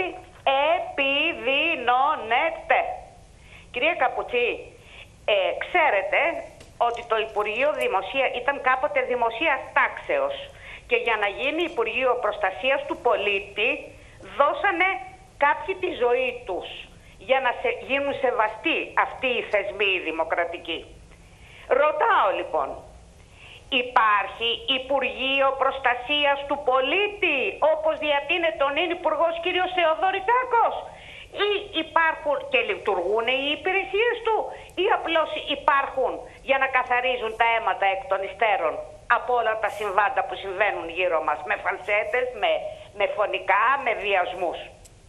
επιδεινώνεται. Κυρία Καπουτσί, ξέρετε ότι το Υπουργείο ήταν κάποτε Δημοσίας Τάξεως. Και για να γίνει Υπουργείο Προστασίας του Πολίτη δώσανε κάποιοι τη ζωή τους για να γίνουν σεβαστοί αυτοί οι θεσμοί οι δημοκρατικοί. Ρωτάω λοιπόν, υπάρχει Υπουργείο Προστασίας του Πολίτη όπως διατείνεται ο νυν Υπουργός κύριος Θεοδωρικάκος, ή υπάρχουν και λειτουργούν οι υπηρεσίες του, ή απλώς υπάρχουν για να καθαρίζουν τα αίματα εκ των υστέρων από όλα τα συμβάντα που συμβαίνουν γύρω μας, με φαλσέτες, με φωνικά, με βιασμούς.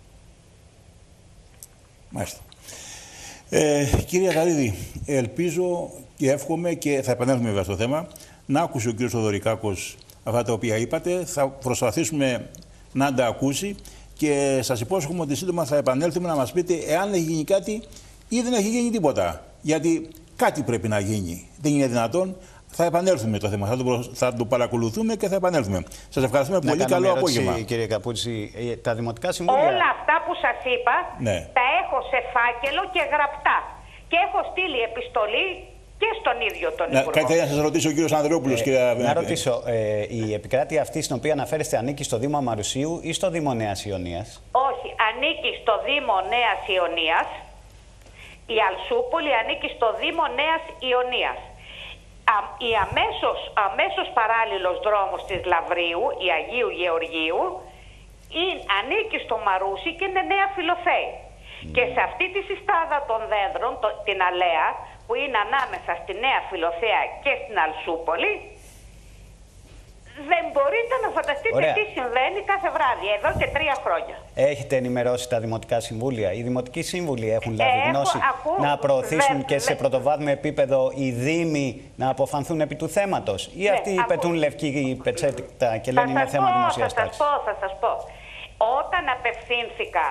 Μάλιστα. Κυρία Καρίδη, ελπίζω και εύχομαι και θα επανέλθουμε βέβαια στο θέμα, να άκουσε ο κύριος Θοδωρικάκος αυτά τα οποία είπατε. Θα προσπαθήσουμε να τα ακούσει και σας υπόσχομαι ότι σύντομα θα επανέλθουμε να μας πείτε εάν έχει γίνει κάτι ή δεν έχει γίνει τίποτα. Γιατί κάτι πρέπει να γίνει. Δεν είναι δυνατόν. Θα επανέλθουμε το θέμα. Θα το παρακολουθούμε και θα επανέλθουμε. Σας ευχαριστούμε πολύ. Καλό απόγευμα. Κύριε Καπούτση, τα δημοτικά συμβούλια. Όλα αυτά που σας είπα τα έχω σε φάκελο και γραπτά. Και έχω στείλει επιστολή και στον ίδιο τον Υπουργό. Κάτι θέλει να σας ρωτήσει ο κύριος Ανδρεόπουλος. Να ρωτήσω, η επικράτεια αυτή στην οποία αναφέρεστε ανήκει στο Δήμο Αμαρουσίου ή στο Δήμο Νέας Ιωνίας? Όχι, ανήκει στο Δήμο Νέας Ιωνίας. Η Αλσούπολη ανήκει στο Δήμο Νέας Ιωνίας. Η αμέσως παράλληλος δρόμος της Λαυρίου, η Αγίου Γεωργίου, ανήκει στο Μαρούσι και είναι Νέα Φιλοθέη. Και σε αυτή τη συστάδα των δέντρων, την αλέα, που είναι ανάμεσα στη Νέα Φιλοθέα και στην Αλσούπολη, δεν μπορείτε να φανταστείτε τι συμβαίνει κάθε βράδυ, εδώ και 3 χρόνια. Έχετε ενημερώσει τα δημοτικά συμβούλια? Οι δημοτικοί σύμβουλοι έχουν λάβει γνώση να προωθήσουν και σε πρωτοβάθμιο επίπεδο οι δήμοι να αποφανθούν επί του θέματος? Ή αυτοί πετούν λευκή πετσέτα και λένε είναι θέμα δημοσίας τάξης? Θα σας πω. όταν απευθύνθηκα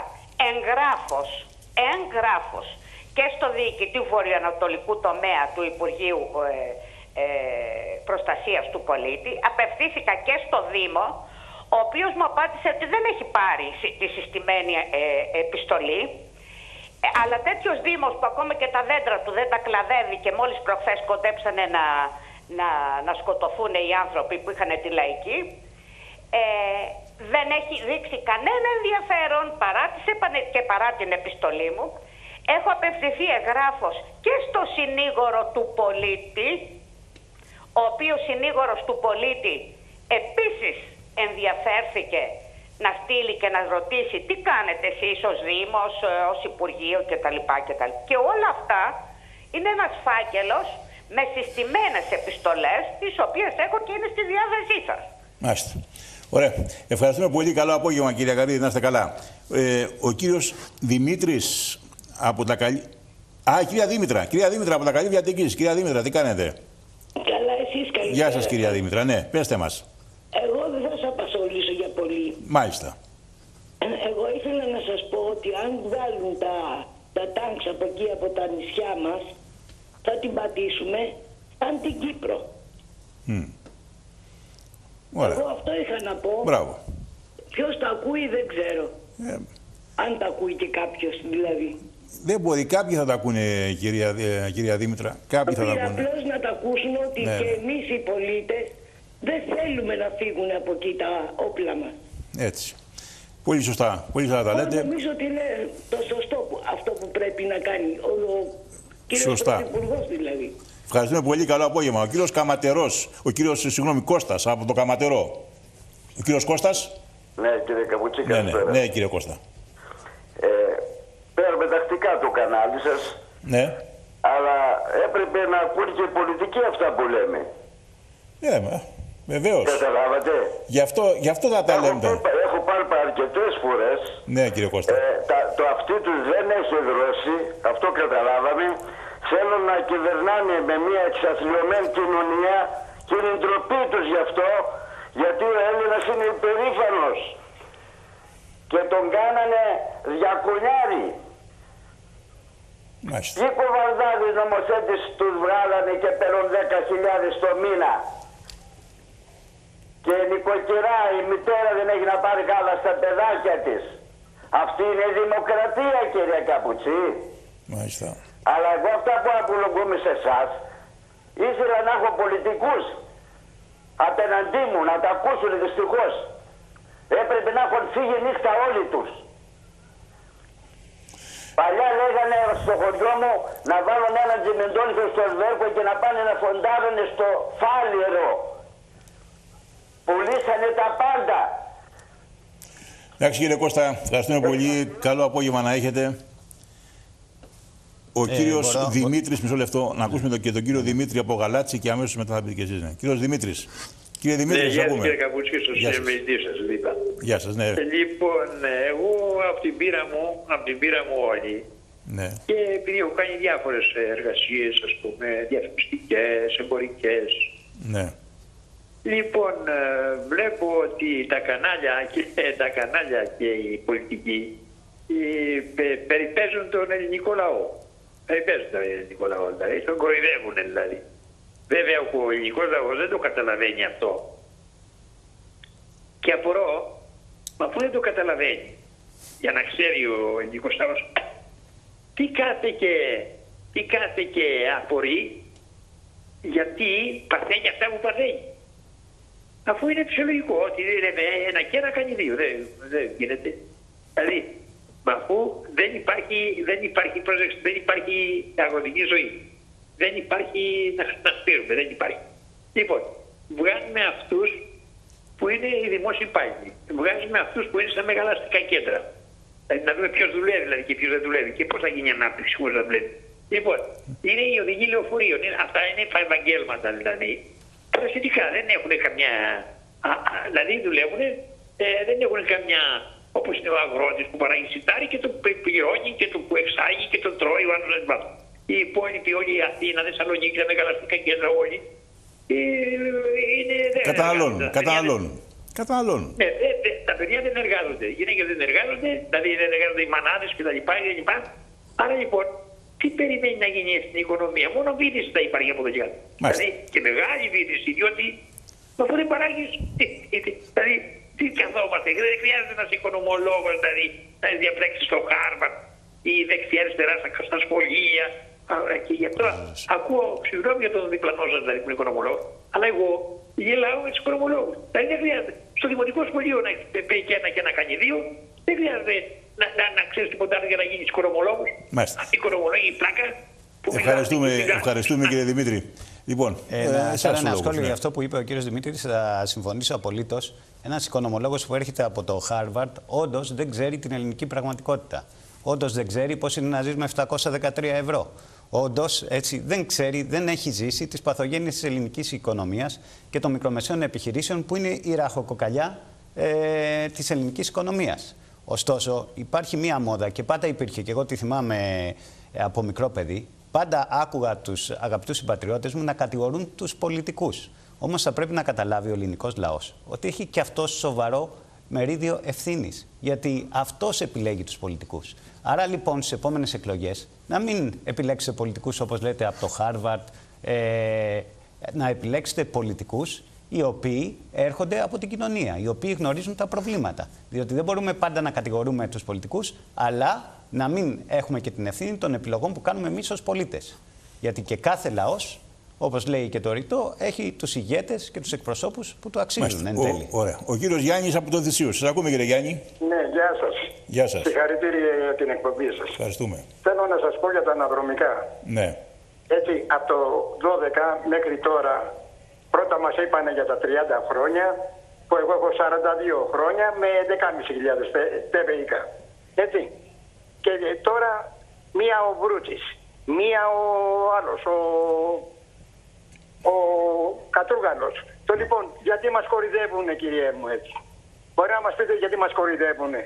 εγγράφος και στο διοικητή βορειοανατολικού τομέα του Υπουργείου Προστασίας του Πολίτη, απευθύνθηκα και στο Δήμο, ο οποίος μου απάντησε ότι δεν έχει πάρει τη συστημένη επιστολή, αλλά τέτοιος Δήμος που ακόμα και τα δέντρα του δεν τα κλαδεύει και μόλις προχθές κοντέψανε να σκοτωθούν οι άνθρωποι που είχαν τη λαϊκή, δεν έχει δείξει κανένα ενδιαφέρον παρά την επιστολή μου. Έχω απευθυνθεί εγγράφος και στο συνήγορο του πολίτη, ο οποίος συνήγορος του πολίτη επίσης ενδιαφέρθηκε να στείλει και να ρωτήσει τι κάνετε εσείς ως Δήμος, ως Υπουργείο κτλ. Και όλα αυτά είναι ένας φάκελος με συστημένες επιστολές, τις οποίες έχω και είναι στη διάθεσή σας. Μάλιστα. Ωραία. Ευχαριστούμε πολύ. Καλό απόγευμα, κυρία Καρίδη. Να είστε καλά. Ο κύριος Δημήτρης από τα Καλή... κυρία Δήμητρα. Κυρία Δήμητρα από τα Καλή Διατικής. Κυρία Δήμητρα, τι κάνετε? Καλά, εσείς καλή. Γεια σας, κυρία Δήμητρα. Ναι, πέστε μας. Εγώ δεν θα σας απασχολήσω για πολύ. Μάλιστα. Εγώ ήθελα να σας πω ότι αν βγάλουν τα τάγκς από εκεί, από τα νησιά μας, θα την πατήσουμε σαν την Κύπρο. Ωραία. Εγώ αυτό είχα να πω. Μπράβο. Ποιος τα ακούει δεν ξέρω. Αν τα ακούει και κάποιος δηλαδή. Δεν μπορεί. Κάποιοι θα τα ακούνε, κυρία Δήμητρα. Κάποιοι θα τα ακούνε. Απλώς να τα ακούσουν ότι ναι, και εμείς οι πολίτες δεν θέλουμε να φύγουν από εκεί τα όπλα μας. Έτσι. Πολύ σωστά. Πολύ σωστά τα λέτε. Νομίζω ότι είναι το σωστό αυτό που πρέπει να κάνει ο κύριος Πρωθυπουργός δηλαδή. Ευχαριστούμε πολύ. Καλό απόγευμα. Ο κύριος Καματερός, Κώστας από το Καματερό. Ο κύριος Κώστας. Ναι, κύριε Καπουτσί, καλησπέρα. Ναι, κύριε Κώστα. Παίρνουμε τακτικά το κανάλι σας. Ναι. Αλλά έπρεπε να ακούν και οι πολιτικοί αυτά που λέμε. Ναι, βεβαίως. Καταλάβατε. Γι' αυτό θα τα λέμε. Έχω πάρει αρκετές φορές. Ναι, κύριε Κώστα. Το αυτί τους δεν έχει δρώσει, αυτό καταλάβαμε. Θέλουν να κυβερνάνε με μια εξαθλιωμένη κοινωνία και είναι η ντροπή τους γι' αυτό, γιατί ο Έλληνας είναι υπερήφανος. Και τον κάνανε διακονιάρη. Νίκο Βαρδάδης νομοθέτης τους βγάλανε και παίρνουν 10.000 το μήνα. Και νοικοκυρά, η μητέρα δεν έχει να πάρει γάλα στα παιδάκια της. Αυτή είναι η δημοκρατία, κύριε Καπουτσί. Μάλιστα. Αλλά εγώ αυτά που απολογούμε σε εσάς, ήθελα να έχω πολιτικούς απέναντί μου, να τα ακούσουν δυστυχώς. Έπρεπε να έχουν φύγει νύχτα όλοι τους. Παλιά λέγανε στο χωριό μου να βάλουν ένα τζιμεντόλιχο στο σβέρκο και να πάνε να φοντάρουν στο φάλιρο. Πουλήσανε τα πάντα. Εντάξει, κύριε Κώστα, ευχαριστούμε πολύ. Καλό απόγευμα να έχετε. Ο κύριος Δημήτρης, μισό λεπτό, να ακούσουμε και τον κύριο Δημήτρη από Γαλάτσι και αμέσως μετά θα πείτε και εσείς. Ναι. Κύριος Δημήτρης. Κύριε Δημήτρη, ναι, γεια σας κύριε Καπουτσί, στους εμβητής σας, είπα. Γεια σας, ναι. Λοιπόν, εγώ από την πείρα μου όλη, ναι, και επειδή έχω κάνει διάφορες εργασίες, ας πούμε, διαφημιστικές, εμπορικές, ναι, λοιπόν, βλέπω ότι τα κανάλια και οι πολιτικοί περιπέζουν τον ελληνικό λαό. Περιπέζουν τον ελληνικό λαό, δηλαδή, τον κοροϊδεύουν δηλαδή. Βέβαια ο ελληνικός λαός δεν το καταλαβαίνει αυτό. Και απορώ, μα αφού δεν το καταλαβαίνει, για να ξέρει ο ελληνικός λαός, τι κάθε και απορεί, γιατί παθαίνει αυτά που παθαίνει. Αφού είναι φυσιολογικό ότι λέμε ένα και ένα κάνει δύο, δεν γίνεται. Δηλαδή, αφού δεν υπάρχει αγροτική ζωή. Δεν υπάρχει να σπείρουμε, δεν υπάρχει. Λοιπόν, βγάζουμε αυτούς που είναι οι δημόσιοι υπάλληλοι. Βγάζουμε αυτούς που είναι στα μεγάλα αστικά κέντρα. Δηλαδή να δούμε ποιος δουλεύει δηλαδή, και ποιος δεν δουλεύει και πώς θα γίνει η ανάπτυξη χωρίς να δουλεύει. Λοιπόν, είναι οι οδηγοί λεωφορείων. Αυτά είναι επαγγέλματα δηλαδή. Παρασιτικά δεν έχουν καμιά. Δηλαδή δουλεύουν, δεν έχουν καμιά. Όπως είναι ο αγρότης που παράγει σιτάρι και το πληρώνει και το που εξάγει και το τρώει ο άλλος. Οι υπόλοιποι όλοι η Αθήνα, Θεσσαλονίκη, τα μεγαλαστικά κέντρα όλοι. Καταναλώνουν. Ναι, τα παιδιά δεν εργάζονται. Οι γυναίκες δεν εργάζονται, δηλαδή δεν εργάζονται οι μανάδες κτλ. Άρα λοιπόν, τι περιμένει να γίνει στην οικονομία? Μόνο βίδηση θα υπάρχει από εδώ και κάτω. Δηλαδή και μεγάλη βίδηση, διότι αφού δεν παράγει. Δηλαδή, τι καθόμαστε, δεν χρειάζεται ένας οικονομολόγος δηλαδή, να διαπλέξει στο Χάρβαρντ ή δεξιά-αριστερά στα σχολεία. Και γι' αυτό ακούω, συγγνώμη για τον διπλανό σας δηλαδή που είναι οικονομολόγος, αλλά εγώ γελάω με τους οικονομολόγους. Δηλαδή δεν χρειάζεται στο δημοτικό σχολείο να πει και ένα και να κάνει δύο, δεν χρειάζεται να ξέρεις τίποτα άλλο για να γίνεις οικονομολόγος. Αυτή η οικονομολόγη πλάκα. Ευχαριστούμε κύριε Δημήτρη. Λοιπόν, ένα σχόλιο για αυτό που είπε ο κύριος Δημήτρης, θα συμφωνήσω απολύτως. Ένας οικονομολόγος που έρχεται από το Χάρβαρντ όντως δεν ξέρει την ελληνική πραγματικότητα. Όντως δεν ξέρει πώς είναι να ζεις με 713 ευρώ. Όντως έτσι δεν ξέρει, δεν έχει ζήσει τις παθογένειες της ελληνικής οικονομίας και των μικρομεσαίων επιχειρήσεων που είναι η ραχοκοκαλιά της ελληνικής οικονομίας. Ωστόσο, υπάρχει μία μόδα και πάντα υπήρχε, και εγώ τη θυμάμαι από μικρό παιδί, πάντα άκουγα τους αγαπητούς συμπατριώτες μου να κατηγορούν τους πολιτικούς. Όμως θα πρέπει να καταλάβει ο ελληνικός λαός ότι έχει και αυτός σοβαρό μερίδιο ευθύνης, γιατί αυτός επιλέγει τους πολιτικούς. Άρα λοιπόν στις επόμενες εκλογές να μην επιλέξετε πολιτικούς όπως λέτε από το Χάρβαρντ, να επιλέξετε πολιτικούς οι οποίοι έρχονται από την κοινωνία, οι οποίοι γνωρίζουν τα προβλήματα. Διότι δεν μπορούμε πάντα να κατηγορούμε τους πολιτικούς, αλλά να μην έχουμε και την ευθύνη των επιλογών που κάνουμε εμείς ως πολίτες. Γιατί και κάθε λαός, όπως λέει και το ρητό, έχει τους ηγέτες και τους εκπροσώπους που του αξίζουν εν τέλει. Ωραία. Ο κύριος Γιάννης από το Θησίο. Σας ακούμε κύριε Γιάννη. Ναι, γεια σας. Γεια σας. Συγχαρητήρια για την εκπομπή σας. Ευχαριστούμε. Θέλω να σας πω για τα αναδρομικά. Ναι. Έτσι, από το 12 μέχρι τώρα, πρώτα μας είπανε για τα 30 χρόνια, που εγώ έχω 42 χρόνια με 11.500 ΤΒΙΚΑ. Έτσι. Και τώρα μία ο Βρούτσης, μία ο άλλος, ο Κατρούγαλος. Το λοιπόν, γιατί μας κορυδεύουνε κυριέ μου έτσι? Μπορεί να μας πείτε γιατί μας κορυδεύουνε?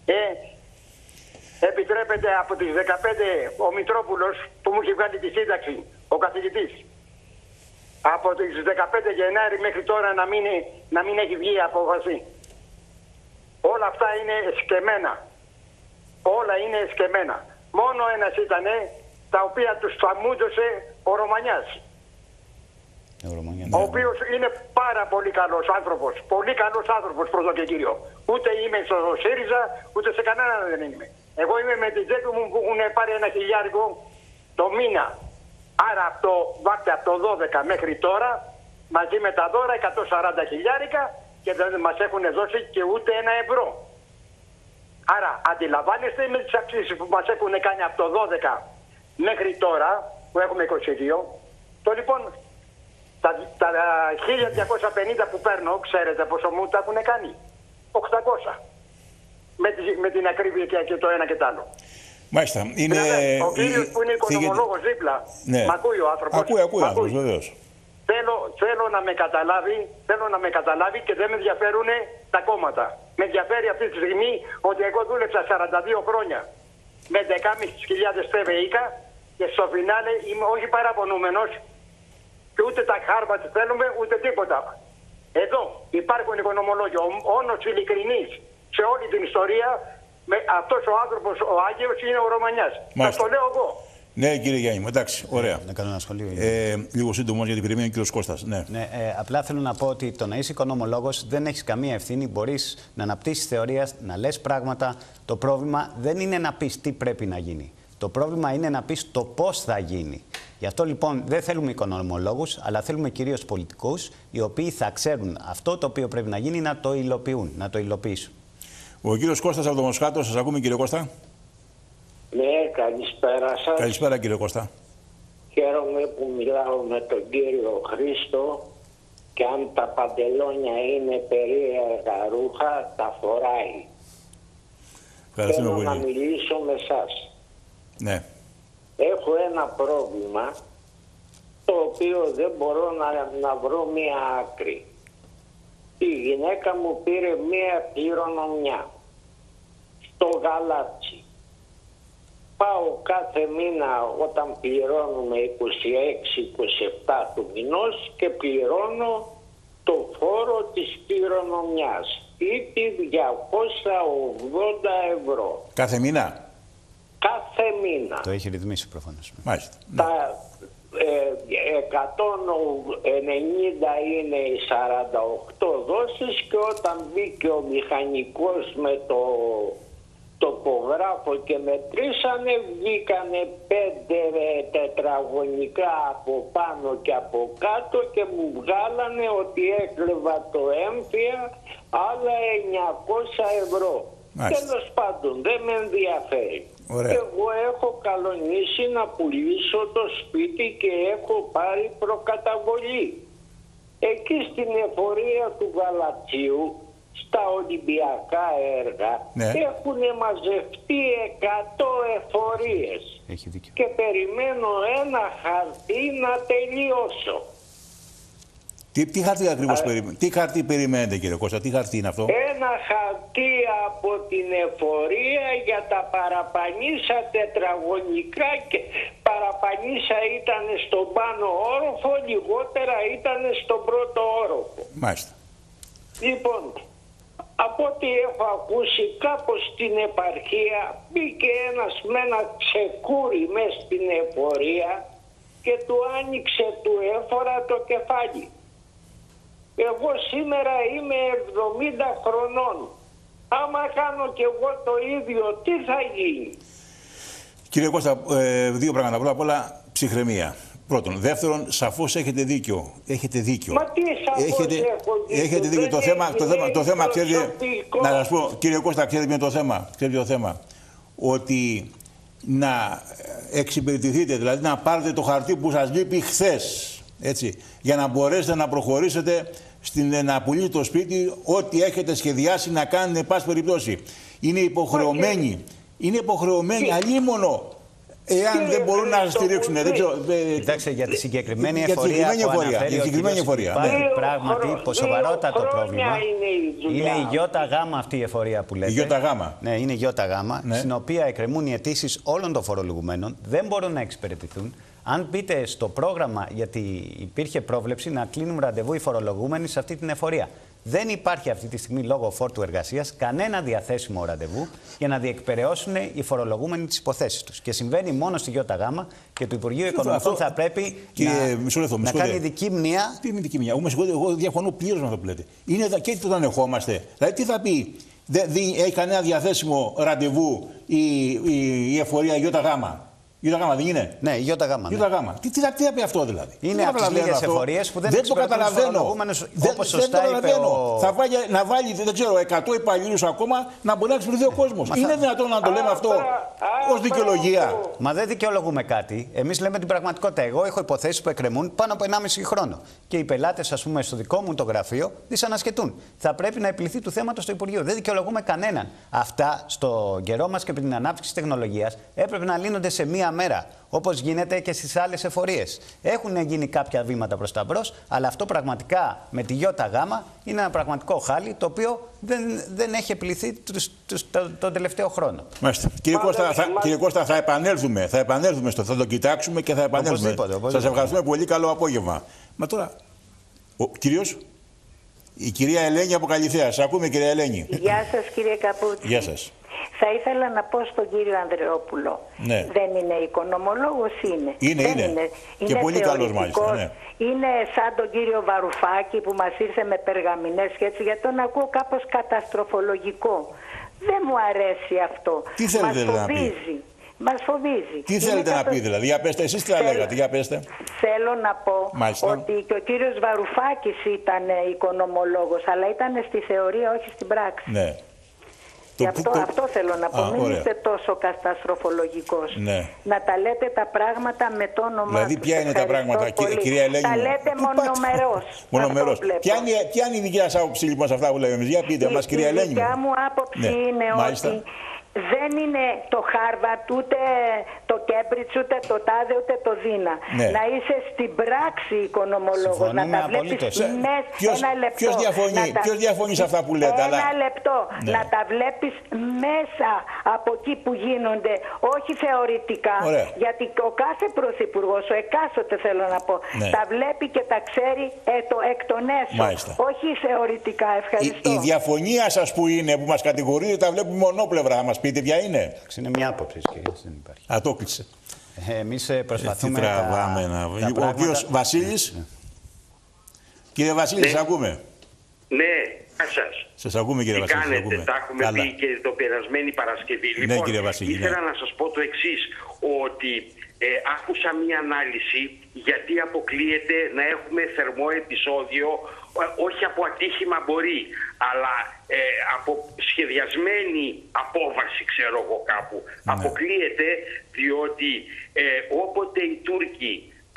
Επιτρέπεται από τις 15 ο Μητρόπουλος που μου έχει βγάλει τη σύνταξη, ο καθηγητής, από τις 15 Γενάρη μέχρι τώρα να μην έχει βγει απόφαση. Όλα αυτά είναι εσκεμμένα. Όλα είναι εσκεμμένα. Μόνο ένας ήτανε τα οποία τους ταμούντωσε ο Ρωμανιάς. Ο οποίος είναι πάρα πολύ καλός άνθρωπος. Πολύ καλός άνθρωπος προς το και κύριο. Ούτε είμαι στο ΣΥΡΙΖΑ, ούτε σε κανέναν δεν είμαι. Εγώ είμαι με την τσέπη μου που έχουν πάρει 1.000 το μήνα. Άρα από το 12 μέχρι τώρα, μαζί με τα δώρα 140.000 και δεν μας έχουν δώσει και ούτε €1. Άρα αντιλαμβάνεστε με τις αυξήσεις που μας έχουν κάνει από το 12 μέχρι τώρα, που έχουμε 22, το λοιπόν τα 1.250 που παίρνω, ξέρετε πόσο μου τα έχουν κάνει? 800. Με την ακρίβεια και το ένα και το άλλο. Μάλιστα. Είναι... Ο κύριος που είναι οικονομολόγος δίπλα, ναι. μ' ακούει ο άνθρωπος. Ακούει ο άνθρωπος, βεβαίως. Θέλω να με καταλάβει και δεν με ενδιαφέρουν τα κόμματα. Με ενδιαφέρει αυτή τη στιγμή ότι εγώ δούλεψα 42 χρόνια με 10.500 ΤΒΙΚΑ και στο φινάλε είμαι όχι παραπονούμενος και ούτε τα Χάρβαρντ θέλουμε ούτε τίποτα. Εδώ υπάρχουν οικονομολόγοι. Ο μόνος ειλικρινής σε όλη την ιστορία, αυτός ο άνθρωπος ο Άγιος είναι ο Ρωμανιάς. Θα το λέω εγώ. Ναι, κύριε Γιάννη, εντάξει, ωραία. Να κάνω ένα σχολείο. Λίγο σύντομο γιατί περιμένει ο κύριος Κώστας. Ναι. Απλά θέλω να πω ότι το να είσαι οικονομολόγος δεν έχεις καμία ευθύνη. Μπορείς να αναπτύσσεις θεωρία, να λες πράγματα. Το πρόβλημα δεν είναι να πεις τι πρέπει να γίνει. Το πρόβλημα είναι να πεις το πώς θα γίνει. Γι' αυτό λοιπόν δεν θέλουμε οικονομολόγους, αλλά θέλουμε κυρίως πολιτικούς, οι οποίοι θα ξέρουν αυτό το οποίο πρέπει να γίνει να το υλοποιούν, να το υλοποιήσουν. Ο κύριος Κώστας από το Μοσχάτο, σας ακούμε κύριε Κώστα. Ναι, καλησπέρα σας. Καλησπέρα κύριε Κώστα. Χαίρομαι που μιλάω με τον κύριο Χρήστο και αν τα παντελόνια είναι περίεργα ρούχα, τα φοράει. Θέλω να μιλήσω με εσάς. Ναι. Έχω ένα πρόβλημα το οποίο δεν μπορώ να βρω μία άκρη. Η γυναίκα μου πήρε μία κληρονομιά στο Γαλάτσι. Πάω κάθε μήνα όταν πληρώνουμε 26-27 του μηνός και πληρώνω το φόρο της κληρονομιάς ή τη 280 ευρώ. Κάθε μήνα. Κάθε μήνα. Το έχει ρυθμίσει προφανώς. Μάλιστα. Τα 190 είναι οι 48 δόσεις και όταν μπήκε ο μηχανικός με το τοπογράφο και μετρήσανε, βγήκανε 5 τετραγωνικά από πάνω και από κάτω και μου βγάλανε ότι έκλεβα το έμφυα άλλα 900 ευρώ. Τέλος πάντων, δεν με ενδιαφέρει. Ωραία. Εγώ έχω καλονίσει να πουλήσω το σπίτι και έχω πάρει προκαταβολή. Εκεί στην εφορία του Γαλατσίου, στα Ολυμπιακά έργα, έχουν μαζευτεί 100 εφορίες. Και περιμένω ένα χαρτί να τελειώσω. Τι χαρτί ακριβώς τι χαρτί περιμένετε, κύριε Κώστα, τι χαρτί είναι αυτό? Ένα χαρτί από την εφορία για τα παραπανίσα τετραγωνικά και παραπανίσα ήταν στον πάνω όροφο, λιγότερα ήταν στον πρώτο όροφο. Μάλιστα. Λοιπόν, από ό,τι έχω ακούσει, κάπως στην επαρχία μπήκε ένας με ένα ξεκούρι μες στην εφορία και του άνοιξε του έφορα το κεφάλι. Εγώ σήμερα είμαι 70 χρονών. Άμα κάνω κι εγώ το ίδιο, τι θα γίνει? Κύριε Κώστα, δύο πράγματα. Πρώτα απ' όλα, ψυχραιμία. Πρώτον. Δεύτερον, σαφώς έχετε δίκιο. Έχετε δίκιο. Μα τι σαφώς έχω δίκιο? Έχετε δίκιο. Το θέμα, ξέρετε, να σας πω, κύριε Κώστα, ξέρετε ποιο είναι το θέμα? Ξέρετε το θέμα? Ότι να εξυπηρετηθείτε, δηλαδή να πάρετε το χαρτί που σας λείπει χθες, έτσι, για να μπορέσετε να προχωρήσετε να πουλήσετε το σπίτι, ό,τι έχετε σχεδιάσει να κάνετε, εν πάση περιπτώσει. Είναι υποχρεωμένοι, αλίμονο, εάν δεν μπορούν να σας στηρίξουν. Κοιτάξτε, για τη συγκεκριμένη εφορία που αναφέρει υπάρχει πράγματι σοβαρότατο πρόβλημα. Είναι η ΙΓ αυτή η εφορία που λέτε. Η ΙΓ. Ναι, είναι η ΙΓ, στην οποία εκκρεμούν οι αιτήσεις όλων των φορολογουμένων, δεν μπορούν να εξυπηρετηθούν. Αν μπείτε στο πρόγραμμα, γιατί υπήρχε πρόβλεψη να κλείνουν ραντεβού οι φορολογούμενοι σε αυτή την εφορία. Δεν υπάρχει αυτή τη στιγμή λόγω φόρτου εργασίας κανένα διαθέσιμο ραντεβού για να διεκπεραιώσουν οι φορολογούμενοι τις υποθέσεις τους. Και συμβαίνει μόνο στη ΙΓ και το Υπουργείο Οικονομικών θα πρέπει να κάνει ειδική μνήα. Τι είναι ειδική μνήα? Εγώ διαφωνώ πλήρως με αυτό που λέτε. Είναι και το ανεχόμαστε. Δηλαδή, τι θα πει? Έχει κανένα διαθέσιμο ραντεβού η εφορία ΙΓ? ΙΓ δεν είναι? Ναι, ΙΓ. Τι θα πει αυτό δηλαδή? Είναι από τις λίγες εφορίες που δεν το καταλαβαίνω. Όπως σωστά είπε θα να βάλει, δεν ξέρω, 100 υπαλλήλους ακόμα να μπορεί να εξυπηρετεί ο κόσμος. Είναι δυνατόν να το λέμε αυτό ως δικαιολογία? Μα δεν δικαιολογούμε κάτι. Εμείς λέμε την πραγματικότητα. Εγώ έχω υποθέσεις που εκκρεμούν πάνω από 1,5 χρόνο. Και οι πελάτες, ας πούμε, στο δικό μου το γραφείο δυσανασχετούν. Θα πρέπει να επιληθεί του θέματος στο Υπουργείο. Δεν δικαιολογούμε κανέναν. Αυτά στο καιρό μας και με την ανάπτυξη της τεχνολογίας έπρεπε να λύνονται σε μία μέρα, όπως γίνεται και στις άλλες εφορίες. Έχουν γίνει κάποια βήματα προς τα μπρος, αλλά αυτό πραγματικά με τη ΙΓ είναι ένα πραγματικό χάλι, το οποίο δεν έχει επιληθεί τον τελευταίο χρόνο. Μάλιστα. Κύριε Κώστα, θα επανέλθουμε. Θα το κοιτάξουμε και θα επανέλθουμε. Σας ευχαριστούμε πολύ. Καλό απόγευμα. Μα τώρα, κυρίως, η κυρία Ελένη από Καλιθέα. Σας ακούμε, κυρία Ελένη. Γεια σας, κύριε Καπούτσι. Γεια σας. Θα ήθελα να πω στον κύριο Ανδρεόπουλο. Ναι. Δεν είναι οικονομολόγος, είναι. Είναι. Και πολύ καλός μάλιστα. Ναι. Είναι σαν τον κύριο Βαρουφάκη που μας ήρθε με περγαμηνές και έτσι, γιατί τον ακούω κάπως καταστροφολογικό. Δεν μου αρέσει αυτό. Τι θέλετε να πει? Μας φοβίζει. Τι θέλετε να πει δηλαδή? Για πέστε, εσείς τι θα λέγατε? Για πέστε. Θέλω να πω μάλιστα ότι και ο κύριος Βαρουφάκης ήταν οικονομολόγος, αλλά ήταν στη θεωρία, όχι στην πράξη. Ναι. Αυτό θέλω να πω. Μην είστε τόσο καταστροφολογικός. Ναι. Να τα λέτε τα πράγματα με το όνομά δηλαδή, τους. ποια είναι τα πράγματα, κυρία Ελένη? Τα λέτε μονομερός. Ποια είναι η δικιά σας άποψη λοιπόν σε αυτά που λέμε εμείς? Για πείτε μας, κυρία Ελένη. Η δικιά μου άποψη είναι ότι Δεν είναι το Χάρβαρτ, ούτε το Κέμπριτς, ούτε το τάδε, ούτε το Δίνα. Ναι. Να είσαι στην πράξη οικονομολόγος, να τα βλέπεις μέσα. Ένα λεπτό. Ποιος διαφωνεί σε αυτά που λέτε? Ένα λεπτό. Ναι. Να τα βλέπεις μέσα από εκεί που γίνονται, όχι θεωρητικά. Ωραία. Γιατί ο κάθε πρωθυπουργός, ο εκάστοτε θέλω να πω, ναι, τα βλέπει και τα ξέρει εκ των έσω. Όχι θεωρητικά. Ευχαριστώ. Η διαφωνία σας που είναι, που μας κατηγορείτε, τα βλέπουμε μονόπλευρα. Θα μας πείτε ποια είναι? Είναι μια άποψη, κύριε. Δεν υπάρχει. Α, το κλείσε. Εμείς προσπαθούμε Ο κύριος Βασίλης. Κύριε Βασίλη, σας ακούμε. Ναι, σας. Σας ακούμε, κύριε Βασίλη. Τι κάνετε, τα έχουμε πει και το περασμένη Παρασκευή. Ναι, λοιπόν, κύριε Βασίλη, ήθελα να σας πω το εξής, ότι άκουσα μία ανάλυση γιατί αποκλείεται να έχουμε θερμό επεισόδιο, όχι από ατύχημα μπορεί, αλλά από σχεδιασμένη απόβαση, ξέρω εγώ κάπου. Ναι. Αποκλείεται διότι όποτε οι Τούρκοι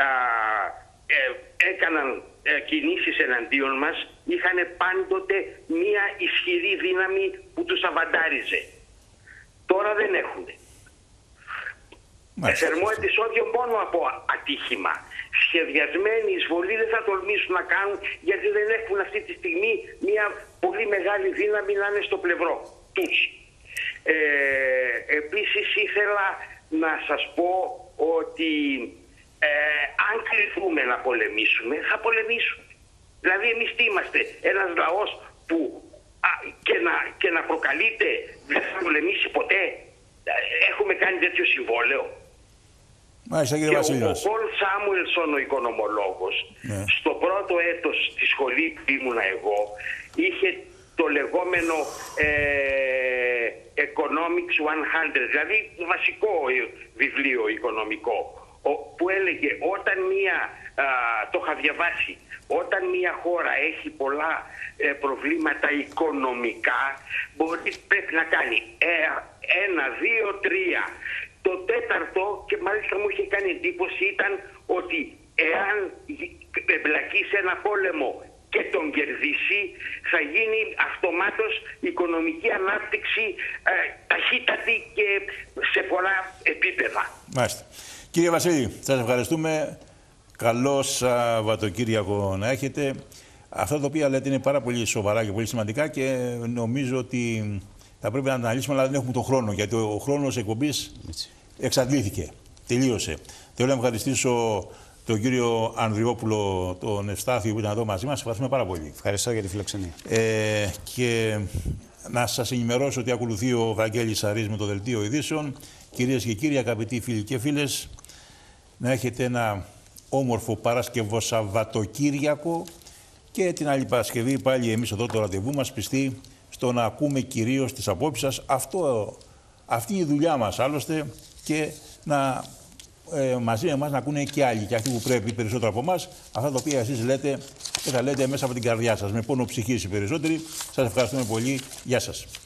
έκαναν κινήσεις εναντίον μας, είχαν πάντοτε μία ισχυρή δύναμη που τους αβαντάριζε. Τώρα δεν έχουν. Θερμό επεισόδιο μόνο από ατύχημα. Σχεδιασμένη εισβολή δεν θα τολμήσουν να κάνουν, γιατί δεν έχουν αυτή τη στιγμή μια πολύ μεγάλη δύναμη να είναι στο πλευρό τους. Επίσης ήθελα να σας πω ότι αν κληθούμε να πολεμήσουμε, θα πολεμήσουμε. Δηλαδή εμείς τι είμαστε? Ένας λαός που και να προκαλείται δεν θα πολεμήσει ποτέ? Έχουμε κάνει τέτοιο συμβόλαιο? Μάλιστα, κύριε Βασίλειος. Ο Πολ Σάμουελσον, ο οικονομολόγος, ναι, στο πρώτο έτος στη σχολή που ήμουνα εγώ, είχε το λεγόμενο Economics 100, δηλαδή το βασικό βιβλίο οικονομικό, που έλεγε όταν το είχα διαβάσει, όταν μια χώρα έχει πολλά προβλήματα οικονομικά, πρέπει να κάνει 1, 2, 3. Το τέταρτο, και μάλιστα μου είχε κάνει εντύπωση, ήταν ότι εάν εμπλακεί σε ένα πόλεμο και τον κερδίσει, θα γίνει αυτομάτως οικονομική ανάπτυξη ταχύτατη και σε πολλά επίπεδα. Μάλιστα. Κύριε Βασίλη, σας ευχαριστούμε. Καλό Σαββατοκύριακο να έχετε. Αυτά τα οποία λέτε είναι πάρα πολύ σοβαρά και πολύ σημαντικά και νομίζω ότι θα πρέπει να αναλύσουμε, αλλά δεν έχουμε τον χρόνο, γιατί ο χρόνος εκπομπής εξαντλήθηκε. Τελείωσε. Θέλω να ευχαριστήσω τον κύριο Ανδριόπουλο, τον Ευστάθιο που ήταν εδώ μαζί μας. Ευχαριστούμε πάρα πολύ. Ευχαριστώ για τη φιλοξενία. Και να σας ενημερώσω ότι ακολουθεί ο Βαγγέλης Σαρής με το Δελτίο Ειδήσεων. Κυρίες και κύριοι, αγαπητοί φίλοι και φίλες, να έχετε ένα όμορφο Παρασκευό Σαββατοκύριακο και την άλλη Παρασκευή πάλι εμείς εδώ το ραντεβού μας πιστοί στο να ακούμε κυρίως τις απόψεις σας. Αυτή η δουλειά μας άλλωστε, και να μαζί με εμάς να ακούνε και άλλοι, και αυτοί που πρέπει περισσότερο από εμάς, αυτά τα οποία εσείς λέτε και τα λέτε μέσα από την καρδιά σας, με πόνο ψυχής οι περισσότεροι. Σας ευχαριστούμε πολύ. Γεια σας.